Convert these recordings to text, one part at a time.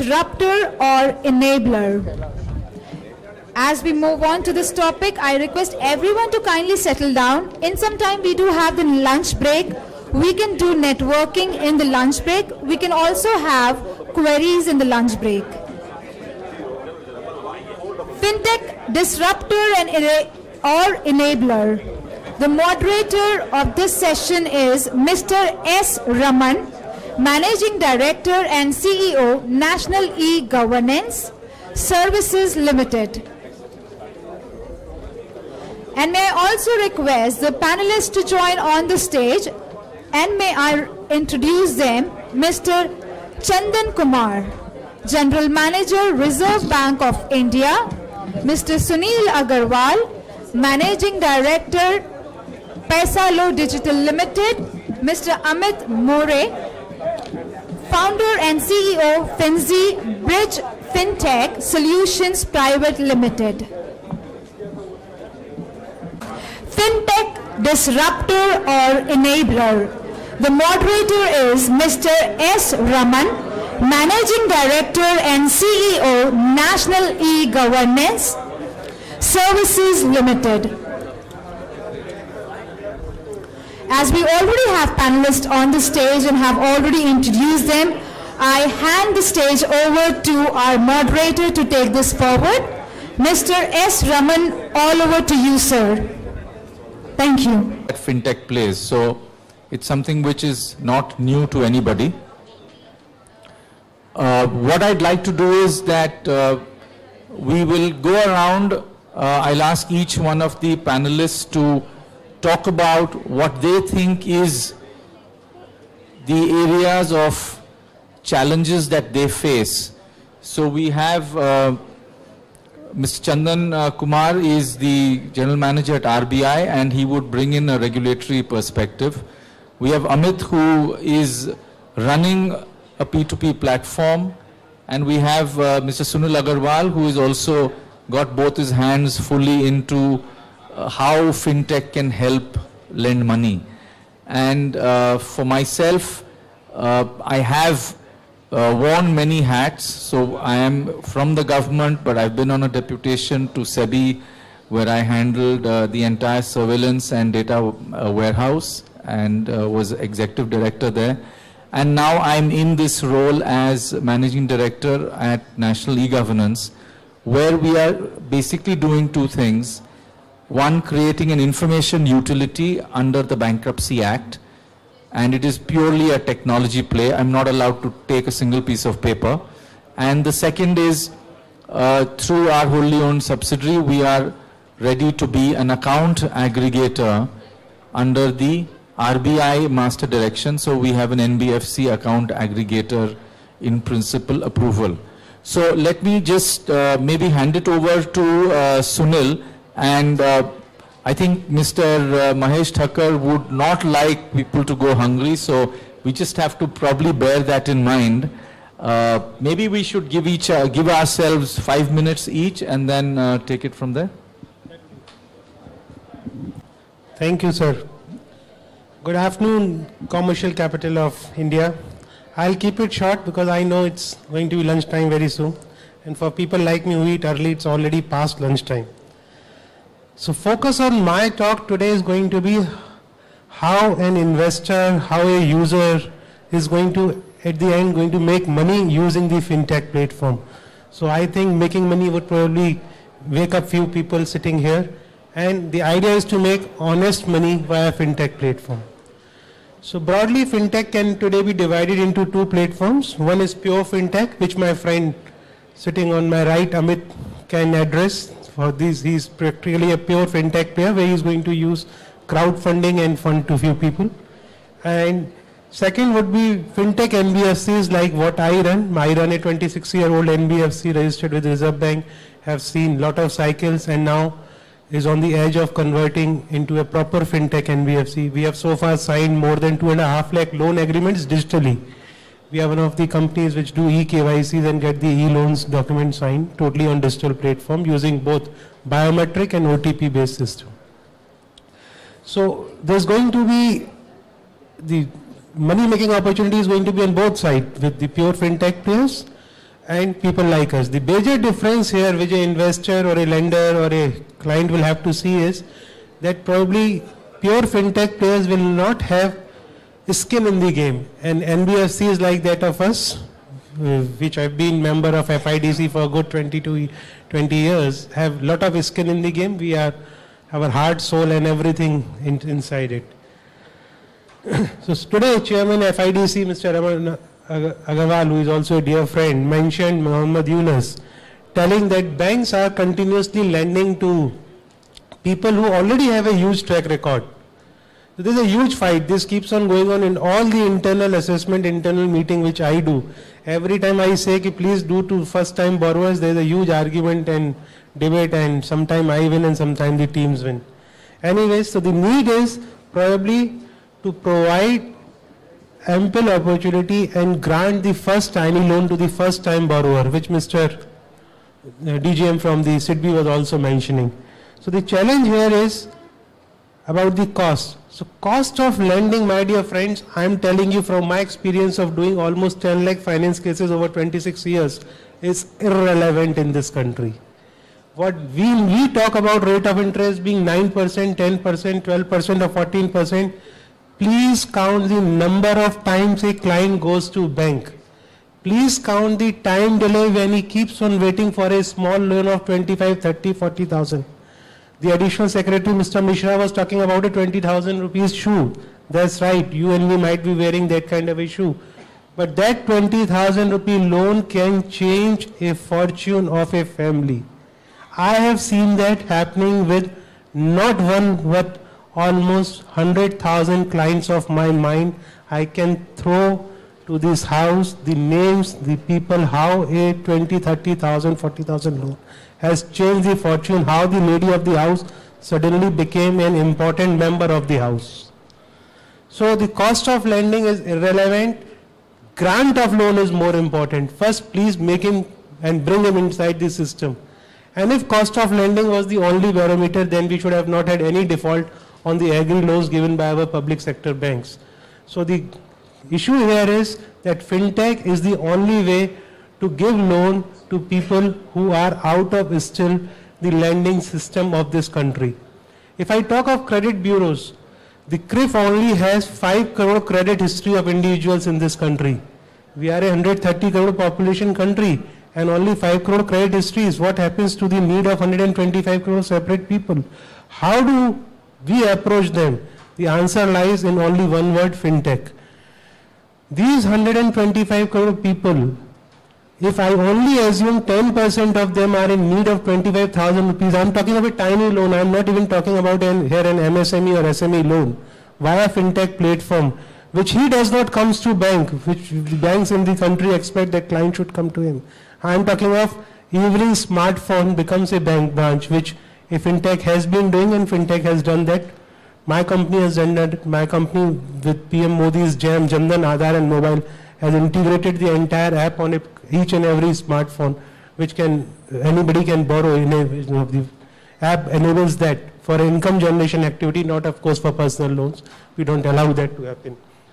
disruptor or enabler? As we move on to this topic, I request everyone to kindly settle down. In some time, we do have the lunch break. We can do networking in the lunch break. We can also have queries in the lunch break. Fintech disruptor and or enabler. The moderator of this session is Mr. S. Raman, Managing Director and CEO, National E-Governance Services Limited. And may I also request the panelists to join on the stage, and may I introduce them, Mr. Chandan Kumar, General Manager, Reserve Bank of India, Mr. Sunil Agarwal, Managing Director, Paisalo Digital Limited, Mr. Amit More, Founder and CEO, Finzi Bridge Fintech Solutions Private Limited. Fintech disruptor or enabler. The moderator is Mr. S. Raman, Managing Director and CEO, National E-Governance Services Limited. As we already have panelists on the stage and have already introduced them, I hand the stage over to our moderator to take this forward. Mr. S. Raman, all over to you, sir. Thank you. Fintech plays, so it's something which is not new to anybody. What I'd like to do is that we will go around. I'll ask each one of the panelists to talk about what they think is the areas of challenges that they face. So we have Mr. Chandan Kumar is the General Manager at RBI, and he would bring in a regulatory perspective. We have Amit, who is running a P2P platform, and we have Mr. Sunil Agarwal, who is also got both his hands fully into how fintech can help lend money. And for myself, I have worn many hats. So I am from the government, but I've been on a deputation to SEBI, where I handled the entire surveillance and data warehouse, and was executive director there. And now I'm in this role as managing director at National E-Governance, where we are basically doing two things. One, creating an information utility under the Bankruptcy Act, and it is purely a technology play. I'm not allowed to take a single piece of paper. And the second is, through our wholly owned subsidiary, we are ready to be an account aggregator under the RBI master direction. So we have an NBFC account aggregator in principle approval. So let me just maybe hand it over to Sunil. And I think Mr. Mahesh Thakkar would not like people to go hungry, so we just have to probably bear that in mind. Maybe we should give ourselves 5 minutes each, and then take it from there. Thank you, sir. Good afternoon, commercial capital of India. I'll keep it short because I know it's going to be lunchtime very soon. And for people like me who eat early, it's already past lunchtime. So focus on my talk today is going to be how an investor, how a user is going to, at the end, going to make money using the fintech platform. So I think making money would probably wake up few people sitting here. And the idea is to make honest money via fintech platform. So broadly, fintech can today be divided into two platforms. One is pure fintech, which my friend sitting on my right, Amit, can address. For this, he's practically a pure fintech player where he's going to use crowdfunding and fund to few people. And second would be fintech NBFCs like what I run. I run a 26-year-old NBFC registered with Reserve Bank, have seen lot of cycles, and now is on the edge of converting into a proper fintech NBFC. We have so far signed more than 2.5 lakh loan agreements digitally. We are one of the companies which do e-KYCs and get the e-loans document signed totally on digital platform using both biometric and OTP based system. So there's going to be the money making opportunity is going to be on both sides with the pure fintech players and people like us. The major difference here which an investor or a lender or a client will have to see is that probably pure fintech players will not have skin in the game, and NBFCs like that of us, which I've been member of FIDC for a good 20 years, have lot of skin in the game. We are our heart, soul and everything inside it. So today Chairman FIDC, Mr. Raman Agarwal, who is also a dear friend, mentioned Muhammad Yunus, telling that banks are continuously lending to people who already have a huge track record. So there's a huge fight. This keeps on going on in all the internal assessment, internal meeting which I do. Every time I say, please do to first time borrowers, there's a huge argument and debate, and sometimes I win and sometimes the teams win. Anyways, so the need is probably to provide ample opportunity and grant the first tiny loan to the first time borrower, which Mr. DGM from the SIDBI was also mentioning. So the challenge here is about the cost. So cost of lending, my dear friends, I am telling you from my experience of doing almost 10 lakh finance cases over 26 years, is irrelevant in this country. What we talk about rate of interest being 9%, 10%, 12% or 14%, please count the number of times a client goes to bank. Please count the time delay when he keeps on waiting for a small loan of 25, 30, 40,000. The additional secretary, Mr. Mishra, was talking about a 20,000 rupees shoe. That's right, you and me might be wearing that kind of a shoe. But that 20,000 rupee loan can change a fortune of a family. I have seen that happening with not one but almost 100,000 clients of my mind. I can throw to this house the names, the people, how a 20, 30,000, 40,000 loan has changed the fortune, how the lady of the house suddenly became an important member of the house. So the cost of lending is irrelevant. Grant of loan is more important. First, please make him and bring him inside the system. And if cost of lending was the only barometer, then we should have not had any default on the agri loans given by our public sector banks. So the issue here is that fintech is the only way to give loan to people who are out of still the lending system of this country. If I talk of credit bureaus, the CRIF only has 5 crore credit history of individuals in this country. We are a 130 crore population country and only 5 crore credit histories. What happens to the need of 125 crore separate people? How do we approach them? The answer lies in only one word: fintech. These 125 crore people, if I only assume 10% of them are in need of 25,000 rupees, I am talking about a tiny loan, I am not even talking about here an MSME or SME loan via fintech platform, which he does not come to bank, which the banks in the country expect that client should come to him. I am talking of evening smartphone becomes a bank branch, which a fintech has been doing, and fintech has done that. My company has done that. My company with PM Modi's JAM, Jandan, Aadhaar and mobile has integrated the entire app on each and every smartphone, which anybody can borrow. The app enables that for income generation activity, not of course for personal loans. We don't allow that to happen.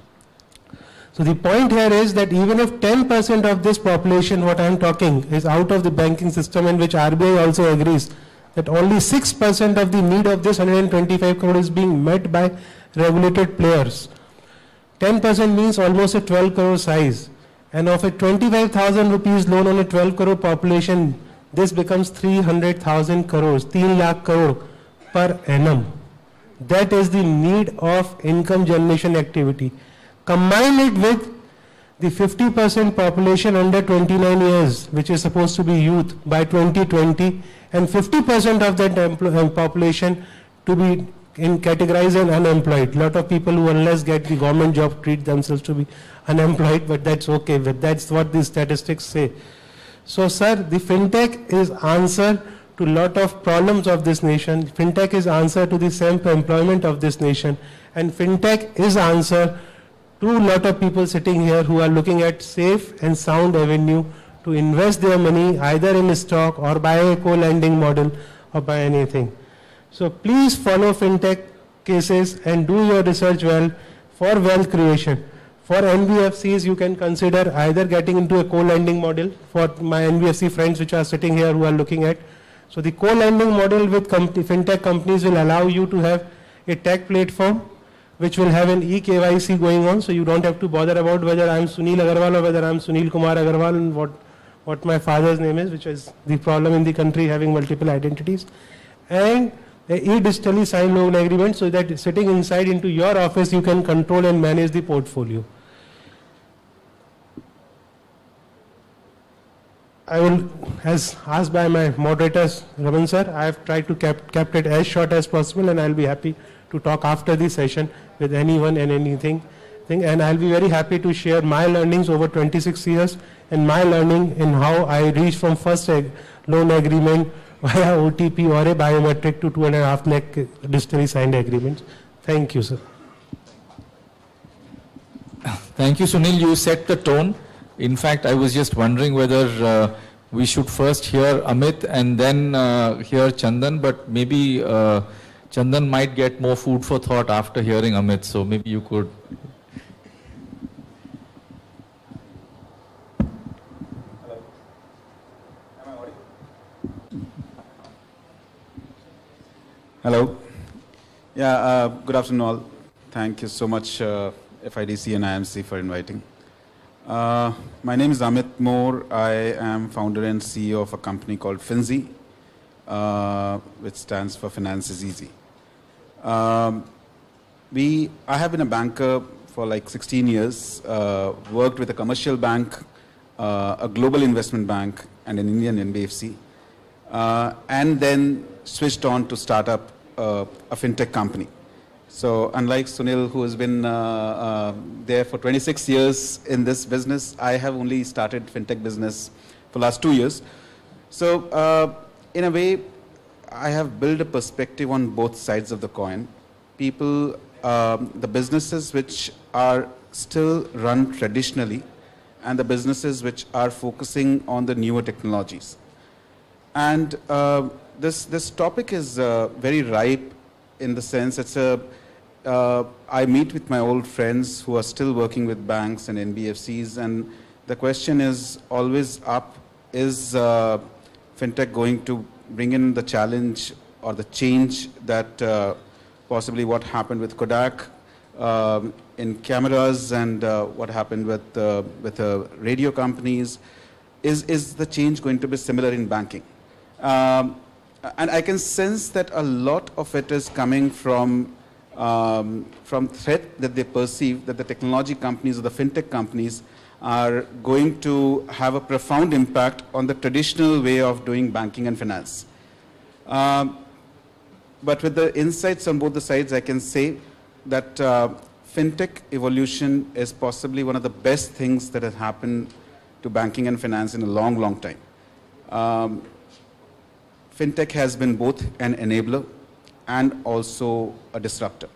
So the point here is that even if 10% of this population, what I am talking, is out of the banking system, and which RBI also agrees, that only 6% of the need of this 125 crore is being met by regulated players. 10% means almost a 12 crore size. And of a 25,000 rupees loan on a 12 crore population, this becomes 300,000 crores, 3 lakh crore per annum. That is the need of income generation activity. Combine it with the 50% population under 29 years, which is supposed to be youth by 2020, and 50% of that population to be categorized as unemployed. A lot of people who unless get the government job treat themselves to be unemployed, but that's okay, but that's what the statistics say. So sir, the fintech is answer to a lot of problems of this nation. Fintech is answer to the self-employment of this nation, and fintech is answer to a lot of people sitting here who are looking at safe and sound avenue to invest their money either in a stock or by a co-lending model or by anything. So please follow fintech cases and do your research well for wealth creation. For NBFCs, you can consider either getting into a co-lending model for my NBFC friends which are sitting here who are looking at. So the co-lending model with fintech companies will allow you to have a tech platform which will have an eKYC going on, so you don't have to bother about whether I'm Sunil Agarwal or whether I'm Sunil Kumar Agarwal and what my father's name is, which is the problem in the country, having multiple identities. And a e-digitally signed loan agreement, so that sitting inside into your office you can control and manage the portfolio. I will, as asked by my moderators, Raman sir, I have tried to kept it as short as possible, and I'll be happy to talk after the session with anyone and anything. And I'll be very happy to share my learnings over 26 years and my learning in how I reached from first loan agreement via OTP or a biometric to 2.5 lakh digitally signed agreements. Thank you, sir. Thank you, Sunil. You set the tone. In fact, I was just wondering whether we should first hear Amit and then hear Chandan, but maybe Chandan might get more food for thought after hearing Amit, so maybe you could. Hello. Yeah, good afternoon all. Thank you so much FIDC and IMC for inviting. My name is Amit Mor. I am founder and CEO of a company called Finzi, which stands for Finance is Easy. I have been a banker for like 16 years, worked with a commercial bank, a global investment bank, and an Indian NBFC, and then switched on to start up a fintech company. So unlike Sunil, who has been there for 26 years in this business, I have only started fintech business for the last 2 years. So in a way, I have built a perspective on both sides of the coin. People, the businesses which are still run traditionally, and the businesses which are focusing on the newer technologies. And this topic is very ripe in the sense it's I meet with my old friends who are still working with banks and NBFCs, and the question is always up, is fintech going to bring in the challenge or the change that possibly what happened with Kodak in cameras and what happened with radio companies? Is the change going to be similar in banking? And I can sense that a lot of it is coming from threat that they perceive that the technology companies or the fintech companies are going to have a profound impact on the traditional way of doing banking and finance. But with the insights on both the sides, I can say that fintech evolution is possibly one of the best things that has happened to banking and finance in a long, long time. Fintech has been both an enabler and also a disruptor.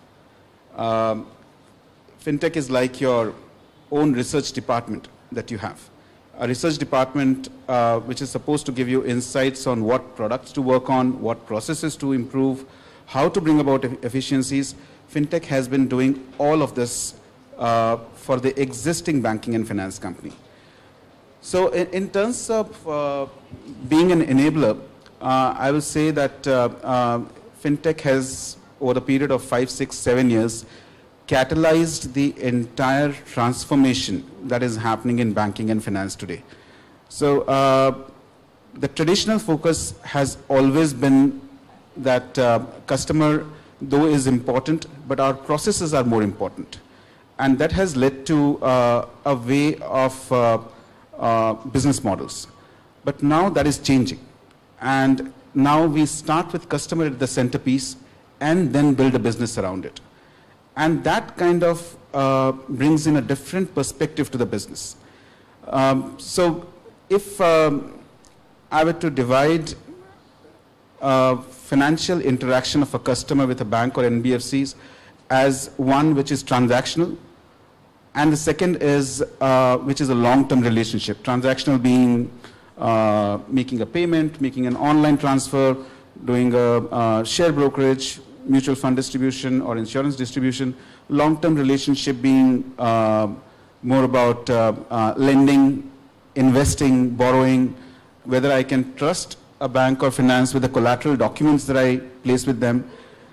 Fintech is like your own research department that you have. A research department which is supposed to give you insights on what products to work on, what processes to improve, how to bring about efficiencies. Fintech has been doing all of this for the existing banking and finance company. So in terms of being an enabler, I will say that fintech has, over the period of 5, 6, 7 years, catalyzed the entire transformation that is happening in banking and finance today. So the traditional focus has always been that customer, though, is important, but our processes are more important. And that has led to a way of business models. But now that is changing. And now we start with customer at the centerpiece and then build a business around it. And that kind of brings in a different perspective to the business. So if I were to divide financial interaction of a customer with a bank or NBFCs as one which is transactional, and the second is which is a long-term relationship. Transactional being making a payment, making an online transfer, doing a share brokerage, mutual fund distribution or insurance distribution. Long-term relationship being more about lending, investing, borrowing, whether I can trust a bank or finance with the collateral documents that I place with them.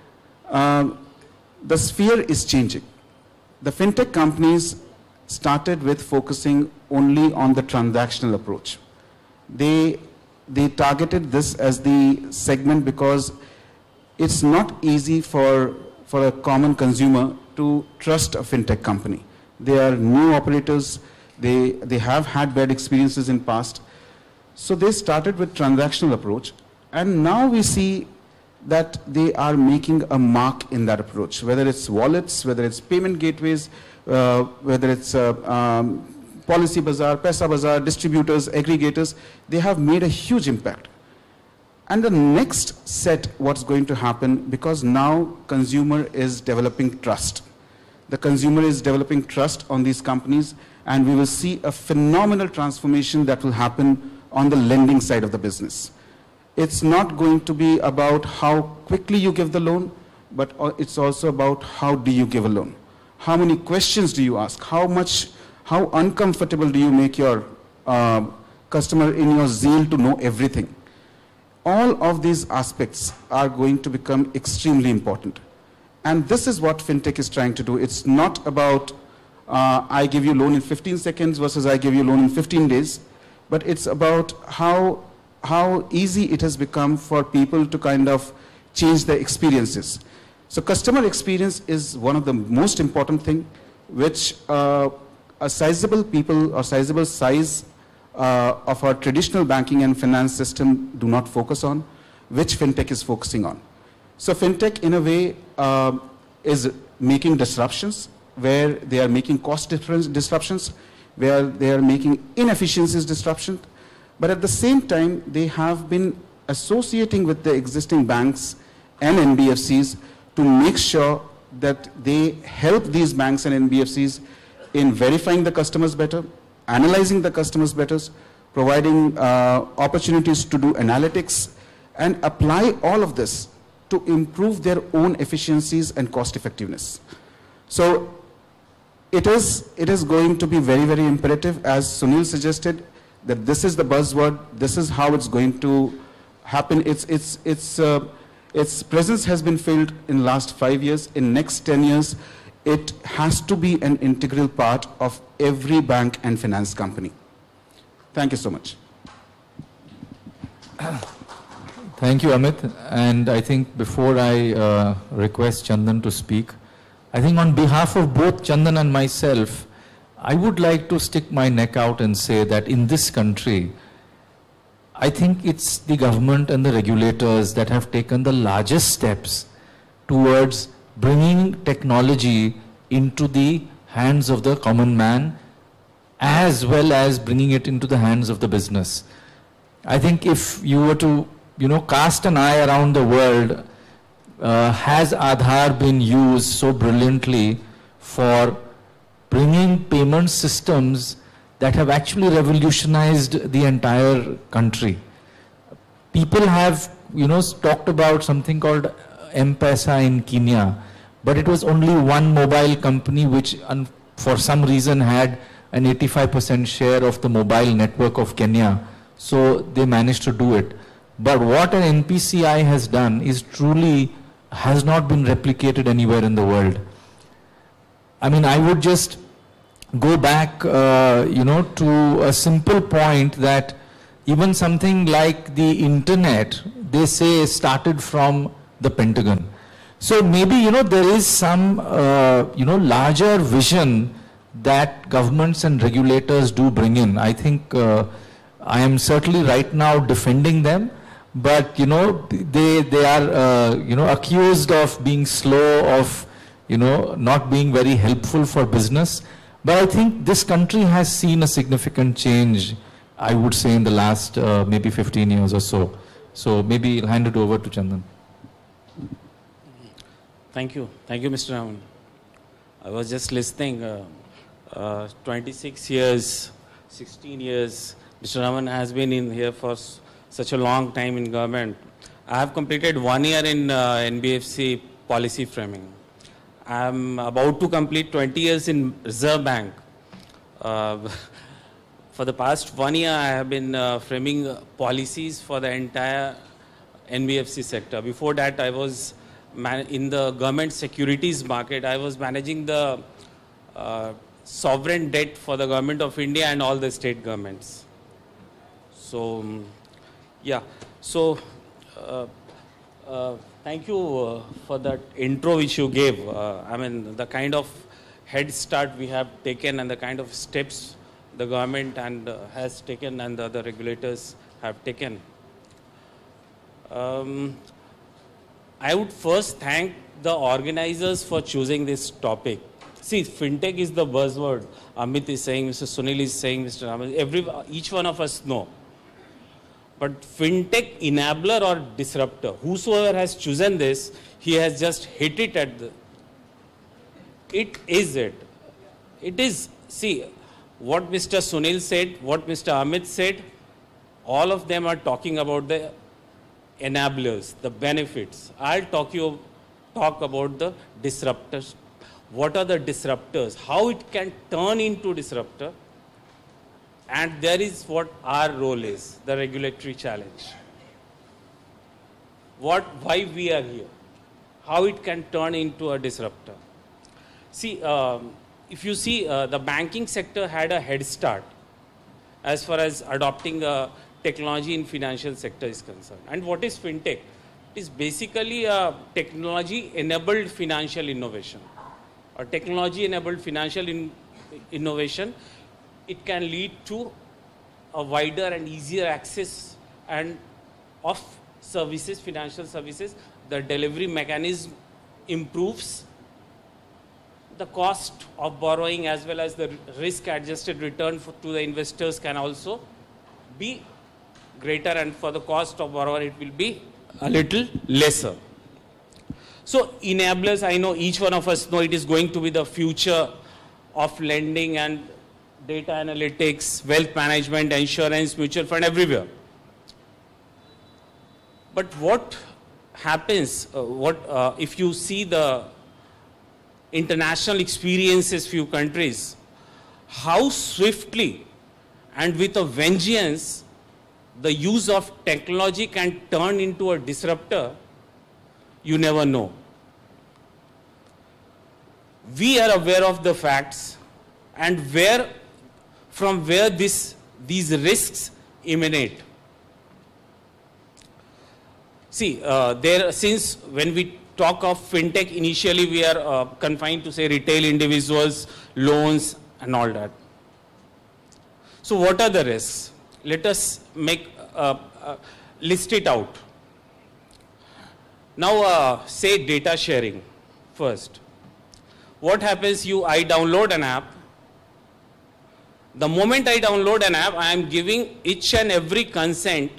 The sphere is changing. The fintech companies started with focusing only on the transactional approach. They targeted this as the segment because it's not easy for a common consumer to trust a fintech company. They are new operators. They have had bad experiences in past. So they started with transactional approach, and now we see that they are making a mark in that approach, whether it's wallets, whether it's payment gateways, whether it's Policy Bazaar, Paisa Bazaar, distributors, aggregators. They have made a huge impact. And the next set, what's going to happen, because now consumer is developing trust. The consumer is developing trust on these companies, and we will see a phenomenal transformation that will happen on the lending side of the business. It's not going to be about how quickly you give the loan, but it's also about how do you give a loan. How many questions do you ask? How uncomfortable do you make your customer in your zeal to know everything? All of these aspects are going to become extremely important. And this is what fintech is trying to do. It's not about I give you loan in 15 seconds versus I give you loan in 15 days, but it's about how easy it has become for people to kind of change their experiences. So customer experience is one of the most important thing, which a sizable people or sizable size of our traditional banking and finance system do not focus on, which fintech is focusing on. So fintech in a way is making disruptions, where they are making cost disruptions, where they are making inefficiencies disruption, but at the same time they have been associating with the existing banks and NBFCs to make sure that they help these banks and NBFCs in verifying the customers better, analyzing the customers better, providing opportunities to do analytics, and apply all of this to improve their own efficiencies and cost effectiveness. So it is going to be very, very imperative, as Sunil suggested, that this is the buzzword, this is how it's going to happen. Its presence has been filled in last 5 years. In next 10 years, it has to be an integral part of every bank and finance company. Thank you so much. Thank you, Amit. And I think before I request Chandan to speak, I think on behalf of both Chandan and myself, I would like to stick my neck out and say that in this country, I think it's the government and the regulators that have taken the largest steps towards bringing technology into the hands of the common man, as well as bringing it into the hands of the business. I think if you were to, cast an eye around the world, has Aadhaar been used so brilliantly for bringing payment systems that have actually revolutionized the entire country. People have, talked about something called M-Pesa in Kenya, but it was only one mobile company which for some reason had an 85% share of the mobile network of Kenya. So they managed to do it. But what an NPCI has done is truly has not been replicated anywhere in the world. I mean, I would just go back, to a simple point that even something like the internet, they say started from the Pentagon. So maybe, there is some, larger vision that governments and regulators do bring in. I think I am certainly right now defending them, but, they are, accused of being slow, of, not being very helpful for business. But I think this country has seen a significant change, I would say, in the last maybe 15 years or so. So maybe I'll hand it over to Chandan. Thank you. Thank you, Mr. Raman. I was just listening. 26 years, 16 years, Mr. Raman has been in here for such a long time in government. I have completed 1 year in NBFC policy framing. I am about to complete 20 years in Reserve Bank. For the past 1 year, I have been framing policies for the entire NBFC sector. Before that, I was in the government securities market. I was managing the sovereign debt for the government of India and all the state governments. So, yeah. So, thank you for that intro which you gave. I mean, the kind of head start we have taken and the kind of steps the government and has taken and the other regulators have taken. I would first thank the organizers for choosing this topic. See, fintech is the buzzword. Amit is saying, Mr. Sunil is saying, Mr. Raman, each one of us know. But fintech enabler or disruptor, whosoever has chosen this, he has just hit it at the... It is it. It is, see, what Mr. Sunil said, what Mr. Amit said, all of them are talking about the enablers, the benefits. I'll talk about the disruptors. What are the disruptors? How it can turn into disruptor? And there is what our role is, the regulatory challenge. Why we are here? How it can turn into a disruptor? See, if you see, the banking sector had a head start as far as adopting technology in financial sector is concerned. And what is fintech? It is basically a technology-enabled financial innovation. Or technology-enabled financial innovation, it can lead to a wider and easier access and of services, financial services. The delivery mechanism improves. The cost of borrowing as well as the risk-adjusted return to the investors can also be greater, and for the cost of borrower it will be a little lesser. So enablers, I know each one of us know it is going to be the future of lending and data analytics, wealth management, insurance, mutual fund, everywhere. But what happens, if you see the international experiences, few countries, how swiftly and with a vengeance the use of technology can turn into a disruptor, you never know. We are aware of the facts and from where these risks emanate. See, since when we talk of fintech, initially we are confined to say retail individuals, loans and all that. So what are the risks? Let us list it out. Now say data sharing first. What happens, I download an app. The moment I download an app, I am giving each and every consent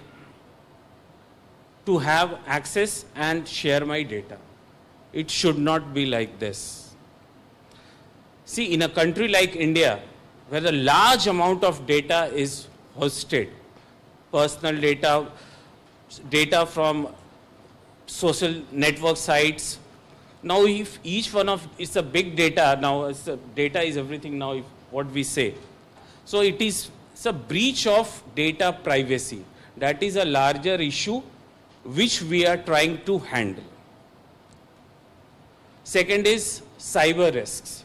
to have access and share my data. It should not be like this. See, in a country like India, where a large amount of data is hosted, personal data, data from social network sites. Now, if each one of, it's a big data now, data is everything now, what we say. So it's a breach of data privacy. That is a larger issue which we are trying to handle. Second is cyber risks.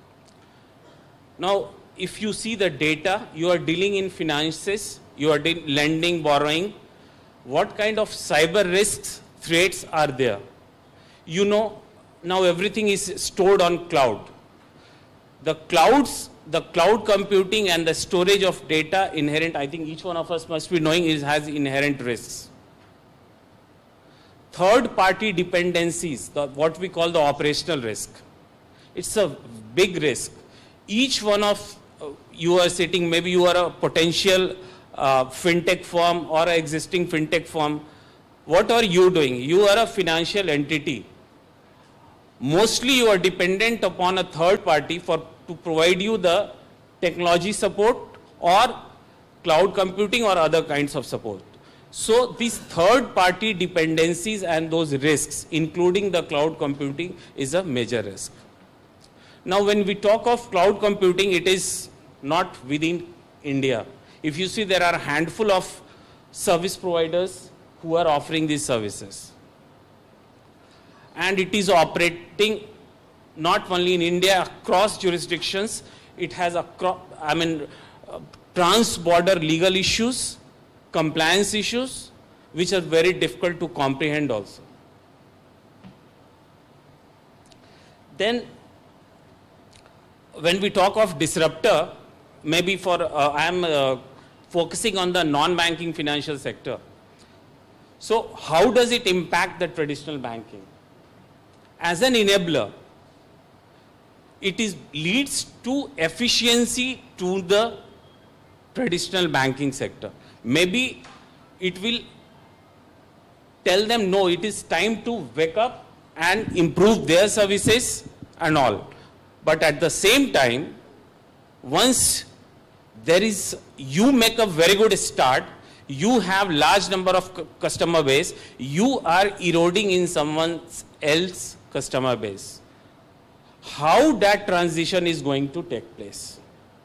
Now, if you see the data, you are dealing in finances, you are lending, borrowing. What kind of cyber risks, threats are there? You know, now everything is stored on cloud. The cloud computing and the storage of data inherent, I think each one of us must be knowing, has inherent risks. Third-party dependencies, what we call the operational risk. It's a big risk. Each one of you are sitting, maybe you are a potential fintech firm or an existing fintech firm. What are you doing? You are a financial entity. Mostly you are dependent upon a third party to provide you the technology support or cloud computing or other kinds of support. So these third party dependencies and those risks, including the cloud computing, is a major risk. Now when we talk of cloud computing, it is not within India. If you see, there are a handful of service providers who are offering these services. And it is operating not only in India, across jurisdictions. It has trans-border legal issues, compliance issues, which are very difficult to comprehend also. Then, when we talk of disruptor, maybe I am focusing on the non-banking financial sector. So, how does it impact the traditional banking? As an enabler, it leads to efficiency to the traditional banking sector. Maybe it will tell them, no, it is time to wake up and improve their services and all. But at the same time, once you make a very good start, you have large number of customer base, you are eroding in someone else's customer base. How that transition is going to take place?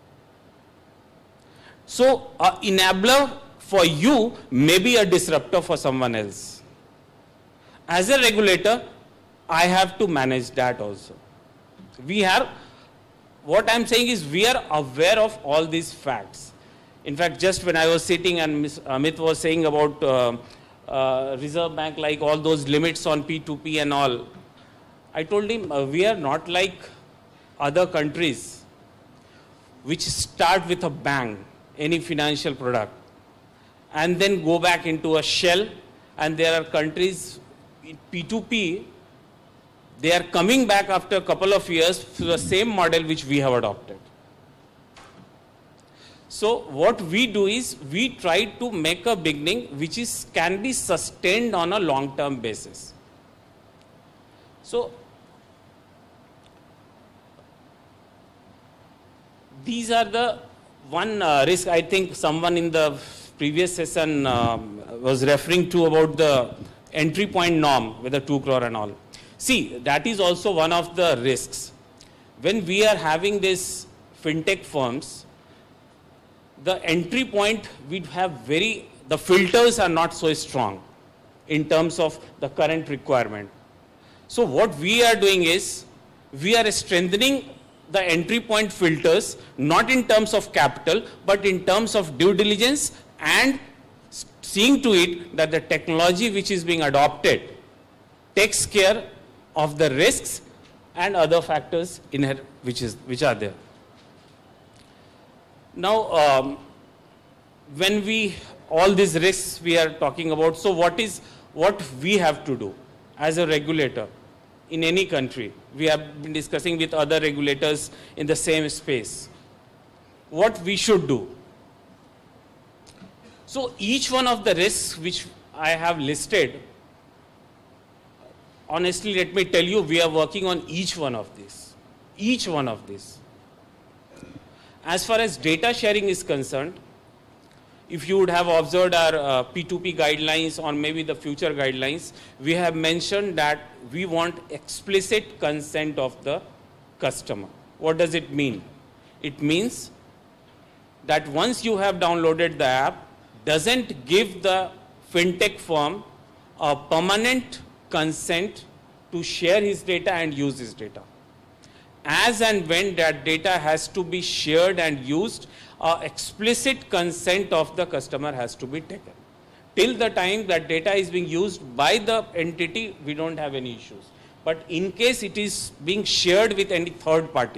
So, an enabler for you may be a disruptor for someone else. As a regulator, I have to manage that also. What I'm saying is, we are aware of all these facts. In fact, just when I was sitting and Amit was saying about Reserve Bank, like all those limits on P2P and all, I told him, we are not like other countries which start with a bang, any financial product, and then go back into a shell. And there are countries, P2P, they are coming back after a couple of years to the same model which we have adopted. So what we do is, we try to make a beginning which can be sustained on a long-term basis. So these are the one risk. I think someone in the previous session was referring to about the entry point norm with the 2 crore and all. See, that is also one of the risks. When we are having these fintech firms, the entry point, the filters are not so strong in terms of the current requirement. So what we are doing is, we are strengthening the entry point filters, not in terms of capital, but in terms of due diligence, and seeing to it that the technology which is being adopted takes care of the risks and other factors which are there. Now, when all these risks we are talking about, so what we have to do as a regulator in any country? We have been discussing with other regulators in the same space. What we should do? So each one of the risks which I have listed, honestly, let me tell you, we are working on each one of these. Each one of these. As far as data sharing is concerned, if you would have observed our P2P guidelines or maybe the future guidelines, we have mentioned that we want explicit consent of the customer. What does it mean? It means that once you have downloaded the app, doesn't give the fintech firm a permanent consent to share his data and use his data. As and when that data has to be shared and used, explicit consent of the customer has to be taken. Till the time that data is being used by the entity, we don't have any issues. But in case it is being shared with any third party,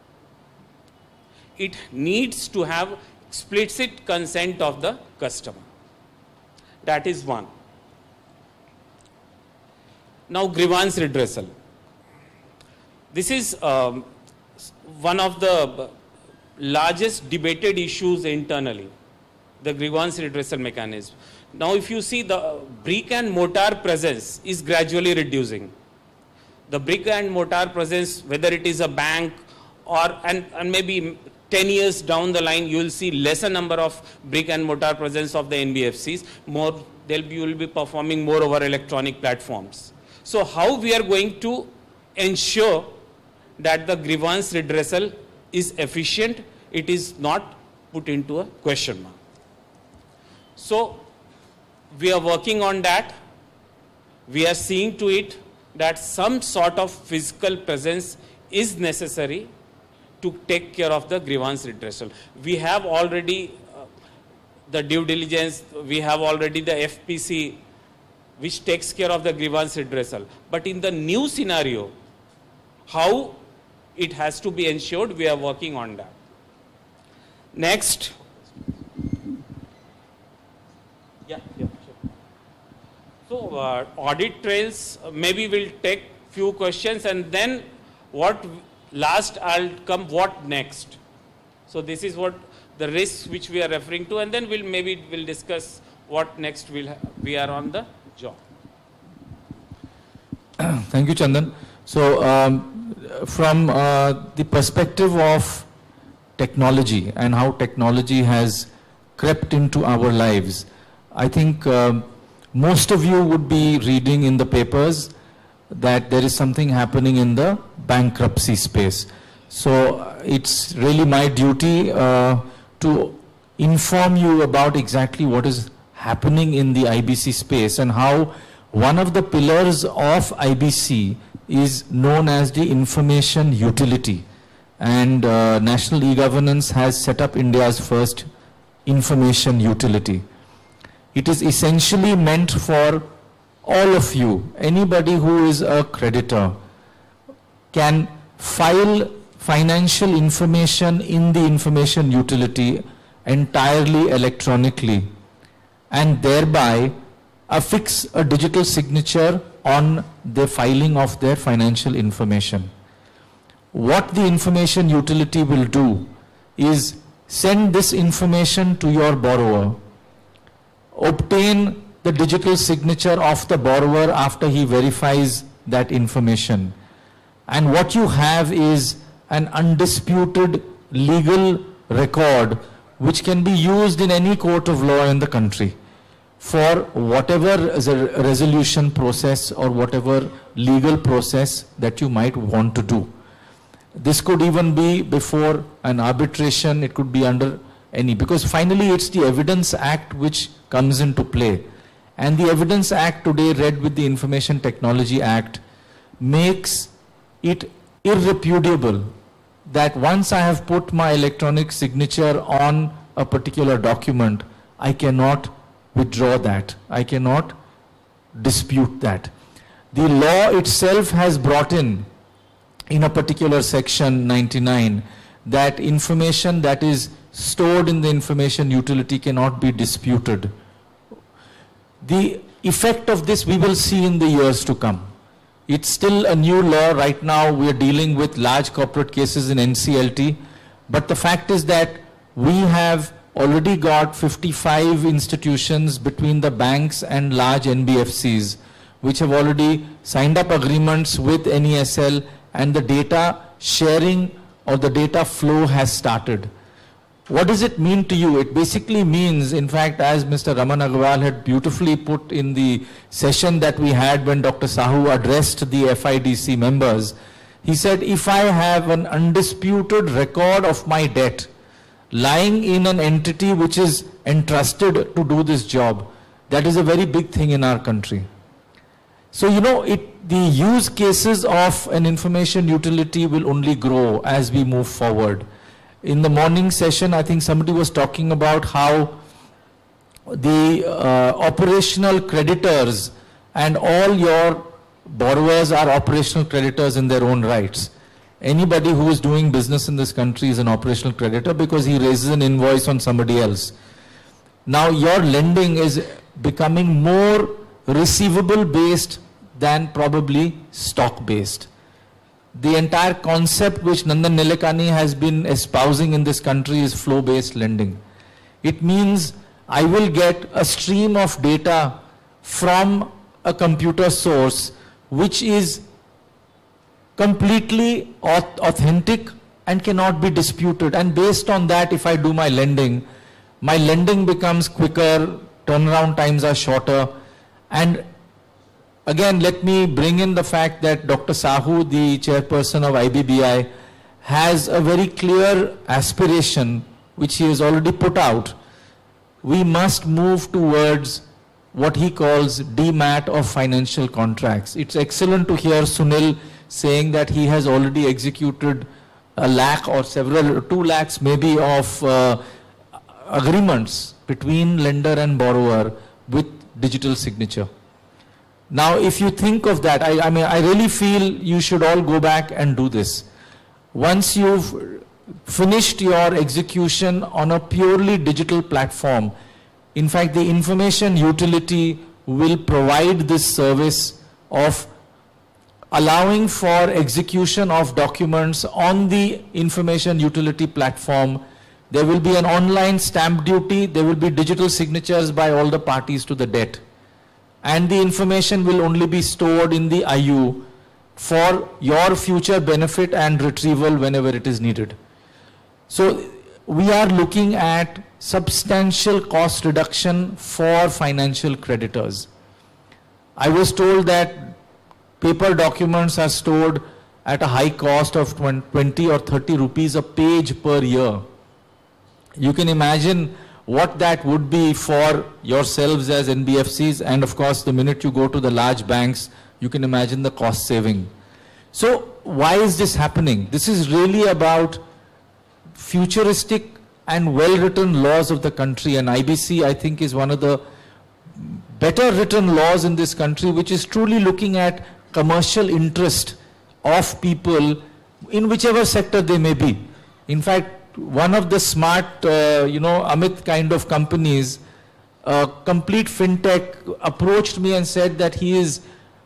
it needs to have explicit consent of the customer. That is one. Now, grievance redressal. This is one of the largest debated issues internally, the grievance redressal mechanism. Now, if you see, the brick and mortar presence is gradually reducing. The brick and mortar presence, whether it is a bank or, and maybe 10 years down the line, you will see lesser number of brick and mortar presence of the NBFCs. You will be performing more over electronic platforms. So how we are going to ensure that the grievance redressal is efficient it is not put into a question mark. So we are working on that. We are seeing to it that some sort of physical presence is necessary to take care of the grievance redressal. We have already the due diligence, we have already the FPC which takes care of the grievance redressal. But in the new scenario, how it has to be ensured, we are working on that. Next. Yeah, sure. So audit trails, maybe we'll take few questions, and then what last I'll come, what next. So this is what the risks which we are referring to, and then we'll discuss what next we are on the job. Thank you, Chandan. So from the perspective of technology and how technology has crept into our lives, I think most of you would be reading in the papers that there is something happening in the bankruptcy space. So it's really my duty to inform you about exactly what is happening in the IBC space and how one of the pillars of IBC is known as the information utility. And National E-Governance has set up India's first information utility. It is essentially meant for all of you. Anybody who is a creditor can file financial information in the information utility entirely electronically and thereby affix a digital signature on the filing of their financial information. What the information utility will do is send this information to your borrower, obtain the digital signature of the borrower after he verifies that information. And what you have is an undisputed legal record which can be used in any court of law in the country for whatever resolution process or whatever legal process that you might want to do. This could even be before an arbitration, it could be under any, because finally it's the Evidence Act which comes into play. And the Evidence Act today, read with the Information Technology Act, makes it irrepudiable that once I have put my electronic signature on a particular document, I cannot withdraw that. I cannot dispute that. The law itself has brought in a particular section 99 that information that is stored in the information utility cannot be disputed. The effect of this we will see in the years to come. It's still a new law. Right now we are dealing with large corporate cases in NCLT, but the fact is that we have already got 55 institutions between the banks and large NBFCs which have already signed up agreements with NESL, and the data sharing or the data flow has started. What does it mean to you? It basically means, in fact, as Mr. Raman Agarwal had beautifully put in the session that we had when Dr. Sahu addressed the FIDC members, he said, if I have an undisputed record of my debt lying in an entity which is entrusted to do this job, that is a very big thing in our country. So, you know, the use cases of an information utility will only grow as we move forward. In the morning session, I think somebody was talking about how the operational creditors and all your borrowers are operational creditors in their own rights. Anybody who is doing business in this country is an operational creditor because he raises an invoice on somebody else. Now your lending is becoming more receivable based than probably stock based. The entire concept which Nandan Nilekani has been espousing in this country is flow based lending. It means I will get a stream of data from a computer source which is completely authentic and cannot be disputed, and based on that, if I do my lending becomes quicker, turnaround times are shorter. And again, let me bring in the fact that Dr. Sahu, the chairperson of IBBI, has a very clear aspiration, which he has already put out. We must move towards what he calls DMAT of financial contracts. It's excellent to hear Sunil saying that he has already executed 1 lakh or 2 lakhs maybe of agreements between lender and borrower with digital signature. Now, if you think of that, I mean, I really feel you should all go back and do this. Once you've finished your execution on a purely digital platform, in fact, the information utility will provide this service of allowing for execution of documents on the information utility platform. There will be an online stamp duty, there will be digital signatures by all the parties to the debt. And the information will only be stored in the IU for your future benefit and retrieval whenever it is needed. So we are looking at substantial cost reduction for financial creditors. I was told that paper documents are stored at a high cost of 20 or 30 rupees a page per year. You can imagine what that would be for yourselves as NBFCs, and of course the minute you go to the large banks, you can imagine the cost saving. So why is this happening? This is really about futuristic and well-written laws of the country, and IBC, I think, is one of the better written laws in this country, which is truly looking at commercial interest of people in whichever sector they may be. In fact, one of the smart, Amit kind of companies, Complete Fintech, approached me and said that he is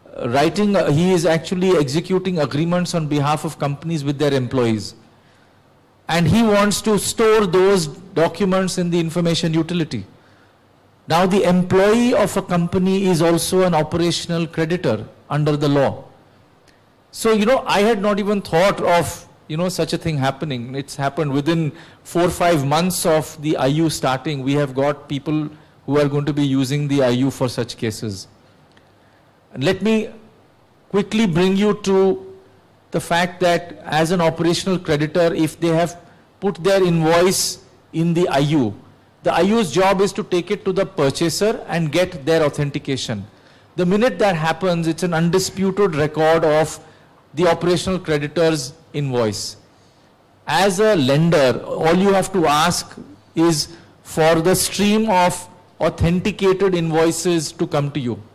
actually executing agreements on behalf of companies with their employees. And he wants to store those documents in the information utility. Now, the employee of a company is also an operational creditor under the law. So, I had not even thought of, such a thing happening. It's happened within 4 or 5 months of the IU starting. We have got people who are going to be using the IU for such cases. And let me quickly bring you to the fact that as an operational creditor, if they have put their invoice in the IU's job is to take it to the purchaser and get their authentication. The minute that happens, it's an undisputed record of the operational creditor's invoice. As a lender, all you have to ask is for the stream of authenticated invoices to come to you.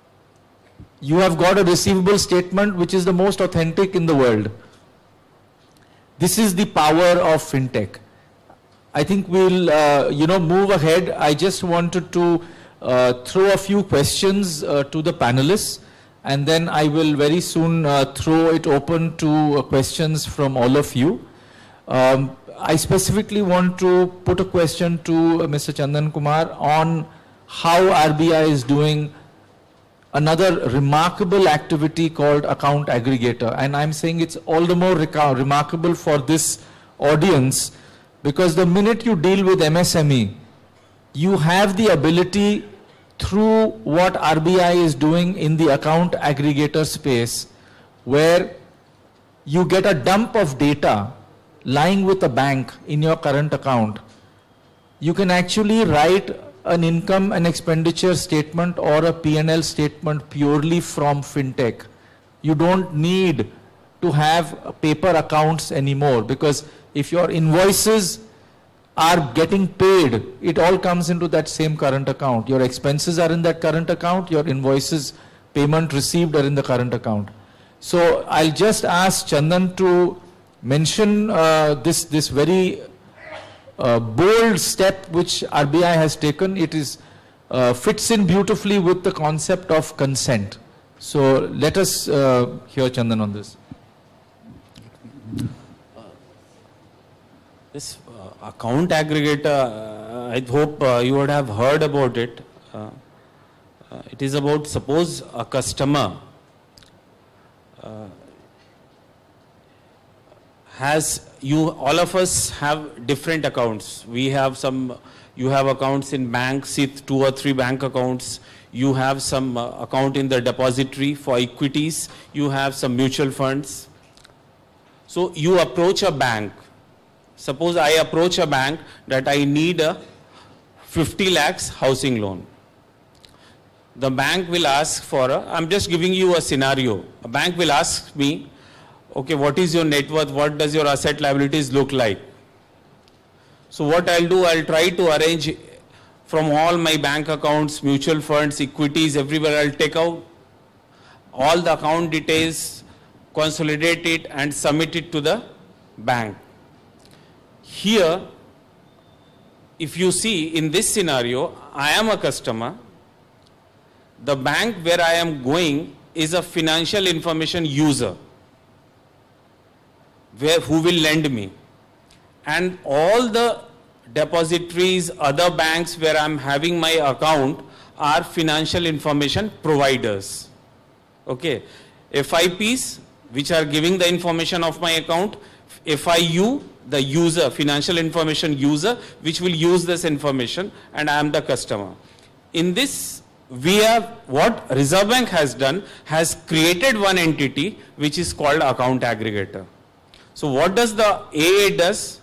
You have got a receivable statement which is the most authentic in the world. This is the power of fintech. I think we'll, move ahead. I just wanted to throw a few questions to the panelists, and then I will very soon throw it open to questions from all of you. I specifically want to put a question to Mr. Chandan Kumar on how RBI is doing another remarkable activity called account aggregator. And I'm saying it's all the more remarkable for this audience because the minute you deal with MSME, you have the ability through what RBI is doing in the account aggregator space, where you get a dump of data lying with a bank in your current account. You can actually write an income and expenditure statement or a P&L statement purely from fintech. You don't need to have paper accounts anymore, because if your invoices are getting paid, it all comes into that same current account. Your expenses are in that current account, your invoices, payment received are in the current account. So I'll just ask Chandan to mention this very bold step which RBI has taken. It is fits in beautifully with the concept of consent. So let us hear Chandan on this. This account aggregator, I hope you would have heard about it. It is about, suppose a customer all of us have different accounts. We have you have accounts in banks, 2 or 3 bank accounts. You have some account in the depository for equities. You have some mutual funds. So you approach a bank. Suppose I approach a bank that I need a 50 lakhs housing loan. The bank will ask for I'm just giving you a scenario. A bank will ask me, okay, what is your net worth? What does your asset liabilities look like? So what I'll do, I'll try to arrange from all my bank accounts, mutual funds, equities, everywhere. I'll take out all the account details, consolidate it and submit it to the bank. Here, if you see in this scenario, I am a customer. The bank where I am going is a financial information user who will lend me. And all the depositories, other banks where I am having my account are financial information providers. Okay. FIPs, which are giving the information of my account, FIU, the user, financial information user, which will use this information, and I am the customer. In this, what Reserve Bank has done, has created one entity which is called account aggregator. So what does the AA does?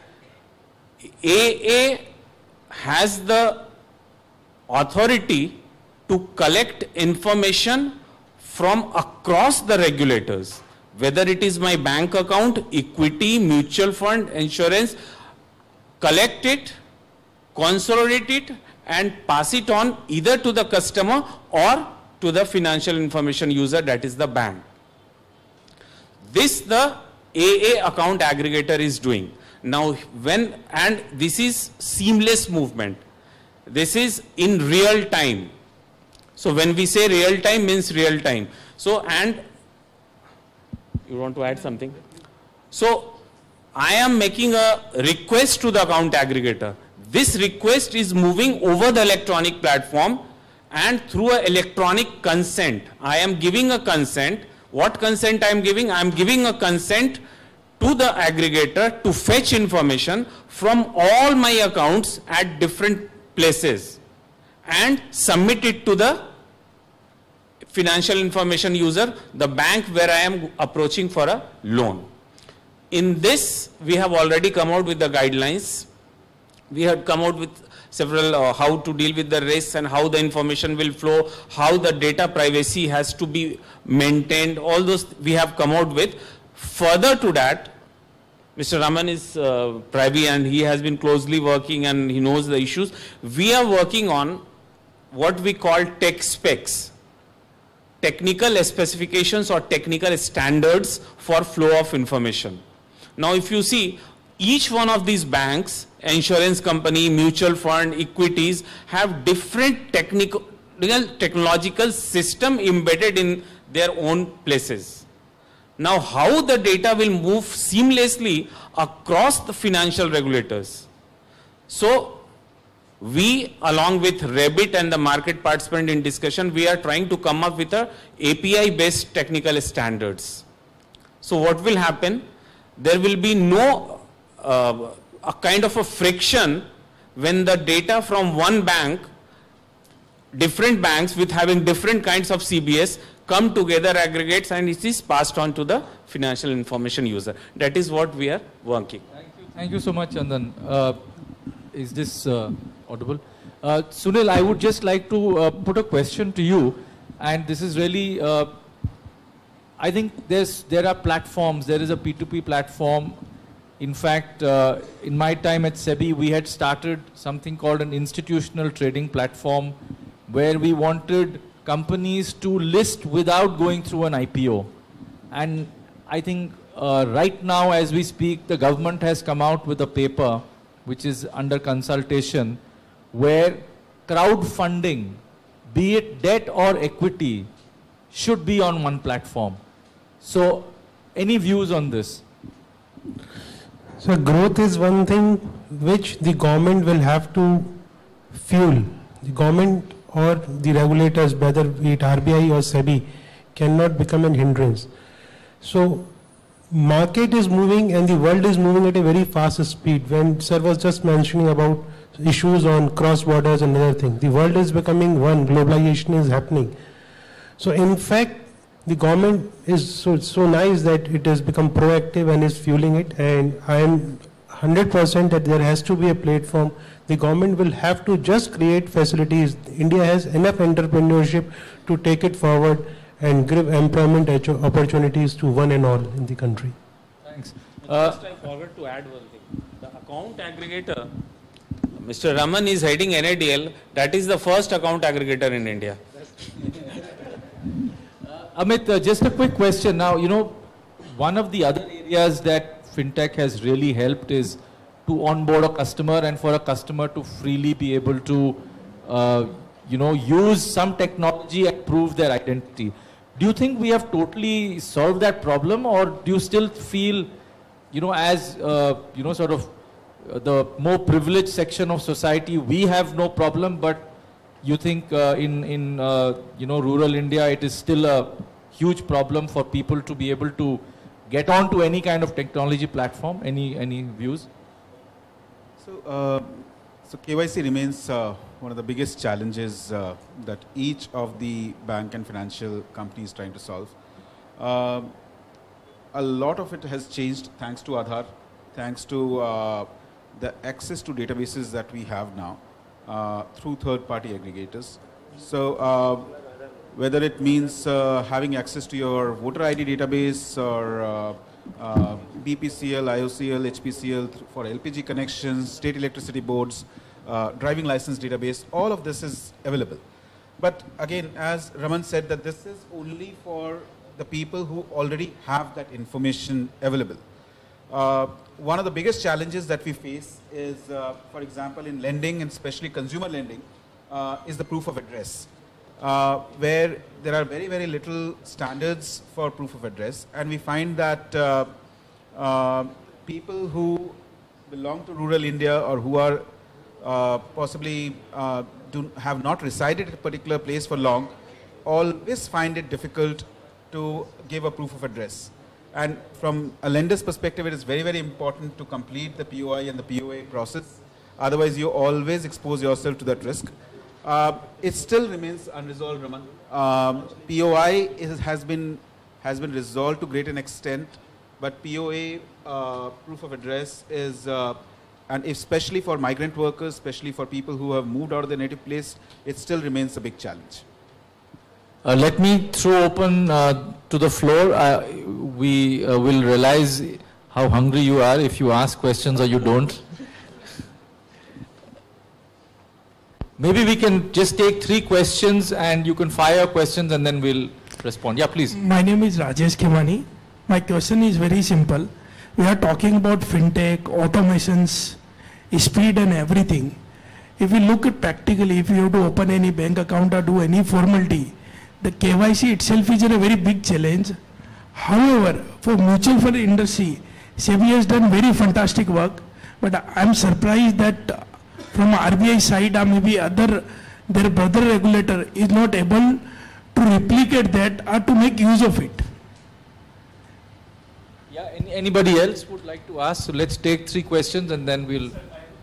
AA has the authority to collect information from across the regulators, whether it is my bank account, equity, mutual fund, insurance, collect it, consolidate it, and pass it on either to the customer or to the financial information user, that is the bank. This the AA account aggregator is doing. Now and this is seamless movement. This is in real time. So when we say real time, means real time. So, and you want to add something? So I am making a request to the account aggregator. This request is moving over the electronic platform and through an electronic consent. I am giving a consent. What consent I am giving? I am giving a consent to the aggregator to fetch information from all my accounts at different places and submit it to the financial information user, the bank where I am approaching for a loan. In this, we have already come out with the guidelines. We had come out with several how to deal with the risks and how the information will flow, how the data privacy has to be maintained. All those we have come out with. Further to that, Mr. Raman is privy and he has been closely working and he knows the issues. We are working on what we call tech specs, technical specifications or technical standards for flow of information. Now if you see, each one of these banks, insurance company, mutual fund, equities have different technological system embedded in their own places. Now how the data will move seamlessly across the financial regulators? So we, along with Rebit and the market participant in discussion, we are trying to come up with a API based technical standards. So what will happen? There will be no a kind of a friction when the data from one bank, different banks with having different kinds of CBS come together, aggregates, and it is passed on to the financial information user. That is what we are working. Thank you so much, Chandan. Is this audible? Sunil, I would just like to put a question to you, and this is really, I think there are platforms, there is a P2P platform. In fact, in my time at SEBI, we had started something called an institutional trading platform where we wanted companies to list without going through an IPO. And I think right now as we speak, the government has come out with a paper which is under consultation where crowdfunding, be it debt or equity, should be on one platform. So any views on this? So growth is one thing which the government will have to fuel. The government or the regulators, whether it RBI or SEBI, cannot become an hindrance. So market is moving and the world is moving at a very fast speed. When sir was just mentioning about issues on cross borders and other things, the world is becoming one, globalization is happening. So in fact, the government is so nice that it has become proactive and is fueling it, and I am 100% that there has to be a platform. The government will have to just create facilities. India has enough entrepreneurship to take it forward and give employment opportunities to one and all in the country. Thanks. Just I forgot to add one thing. The account aggregator, Mr. Raman is heading NADL. That is the first account aggregator in India. Amit, just a quick question. Now, you know, one of the other areas that fintech has really helped is to onboard a customer and for a customer to freely be able to, you know, use some technology and prove their identity. Do you think we have totally solved that problem, or do you still feel, you know, as, you know, sort of the more privileged section of society, we have no problem, but you think in you know, rural India, it is still a huge problem for people to be able to get onto any kind of technology platform? Any views? So KYC remains one of the biggest challenges that each of the bank and financial companies is trying to solve. A lot of it has changed thanks to Aadhaar, thanks to the access to databases that we have now through third-party aggregators. So whether it means having access to your voter ID database or BPCL, IOCL, HPCL for LPG connections, state electricity boards, driving license database, all of this is available. But again, as Raman said, that this is only for the people who already have that information available. One of the biggest challenges that we face is, for example, in lending and especially consumer lending, is the proof of address, where there are very, very little standards for proof of address. And we find that people who belong to rural India or who are possibly have not resided at a particular place for long, always find it difficult to give a proof of address. And from a lender's perspective, it is very, very important to complete the POI and the POA process. Otherwise, you always expose yourself to that risk. It still remains unresolved, Raman. POI has been resolved to great an extent, but POA, proof of address, is, and especially for migrant workers, especially for people who have moved out of their native place, it still remains a big challenge. Let me throw open to the floor. We will realize how hungry you are if you ask questions or you don't. Maybe we can just take 3 questions and you can fire questions and then we'll respond. Yeah, please. My name is Rajesh Khemani. My question is very simple. We are talking about fintech, automations, speed and everything. If we look at practically, if you have to open any bank account or do any formality, the KYC itself is a very big challenge. However, for mutual fund industry, SEBI has done very fantastic work, but I am surprised that from RBI side or maybe their brother regulator is not able to replicate that or to make use of it. Yeah, anybody else would like to ask? So let's take 3 questions and then we'll...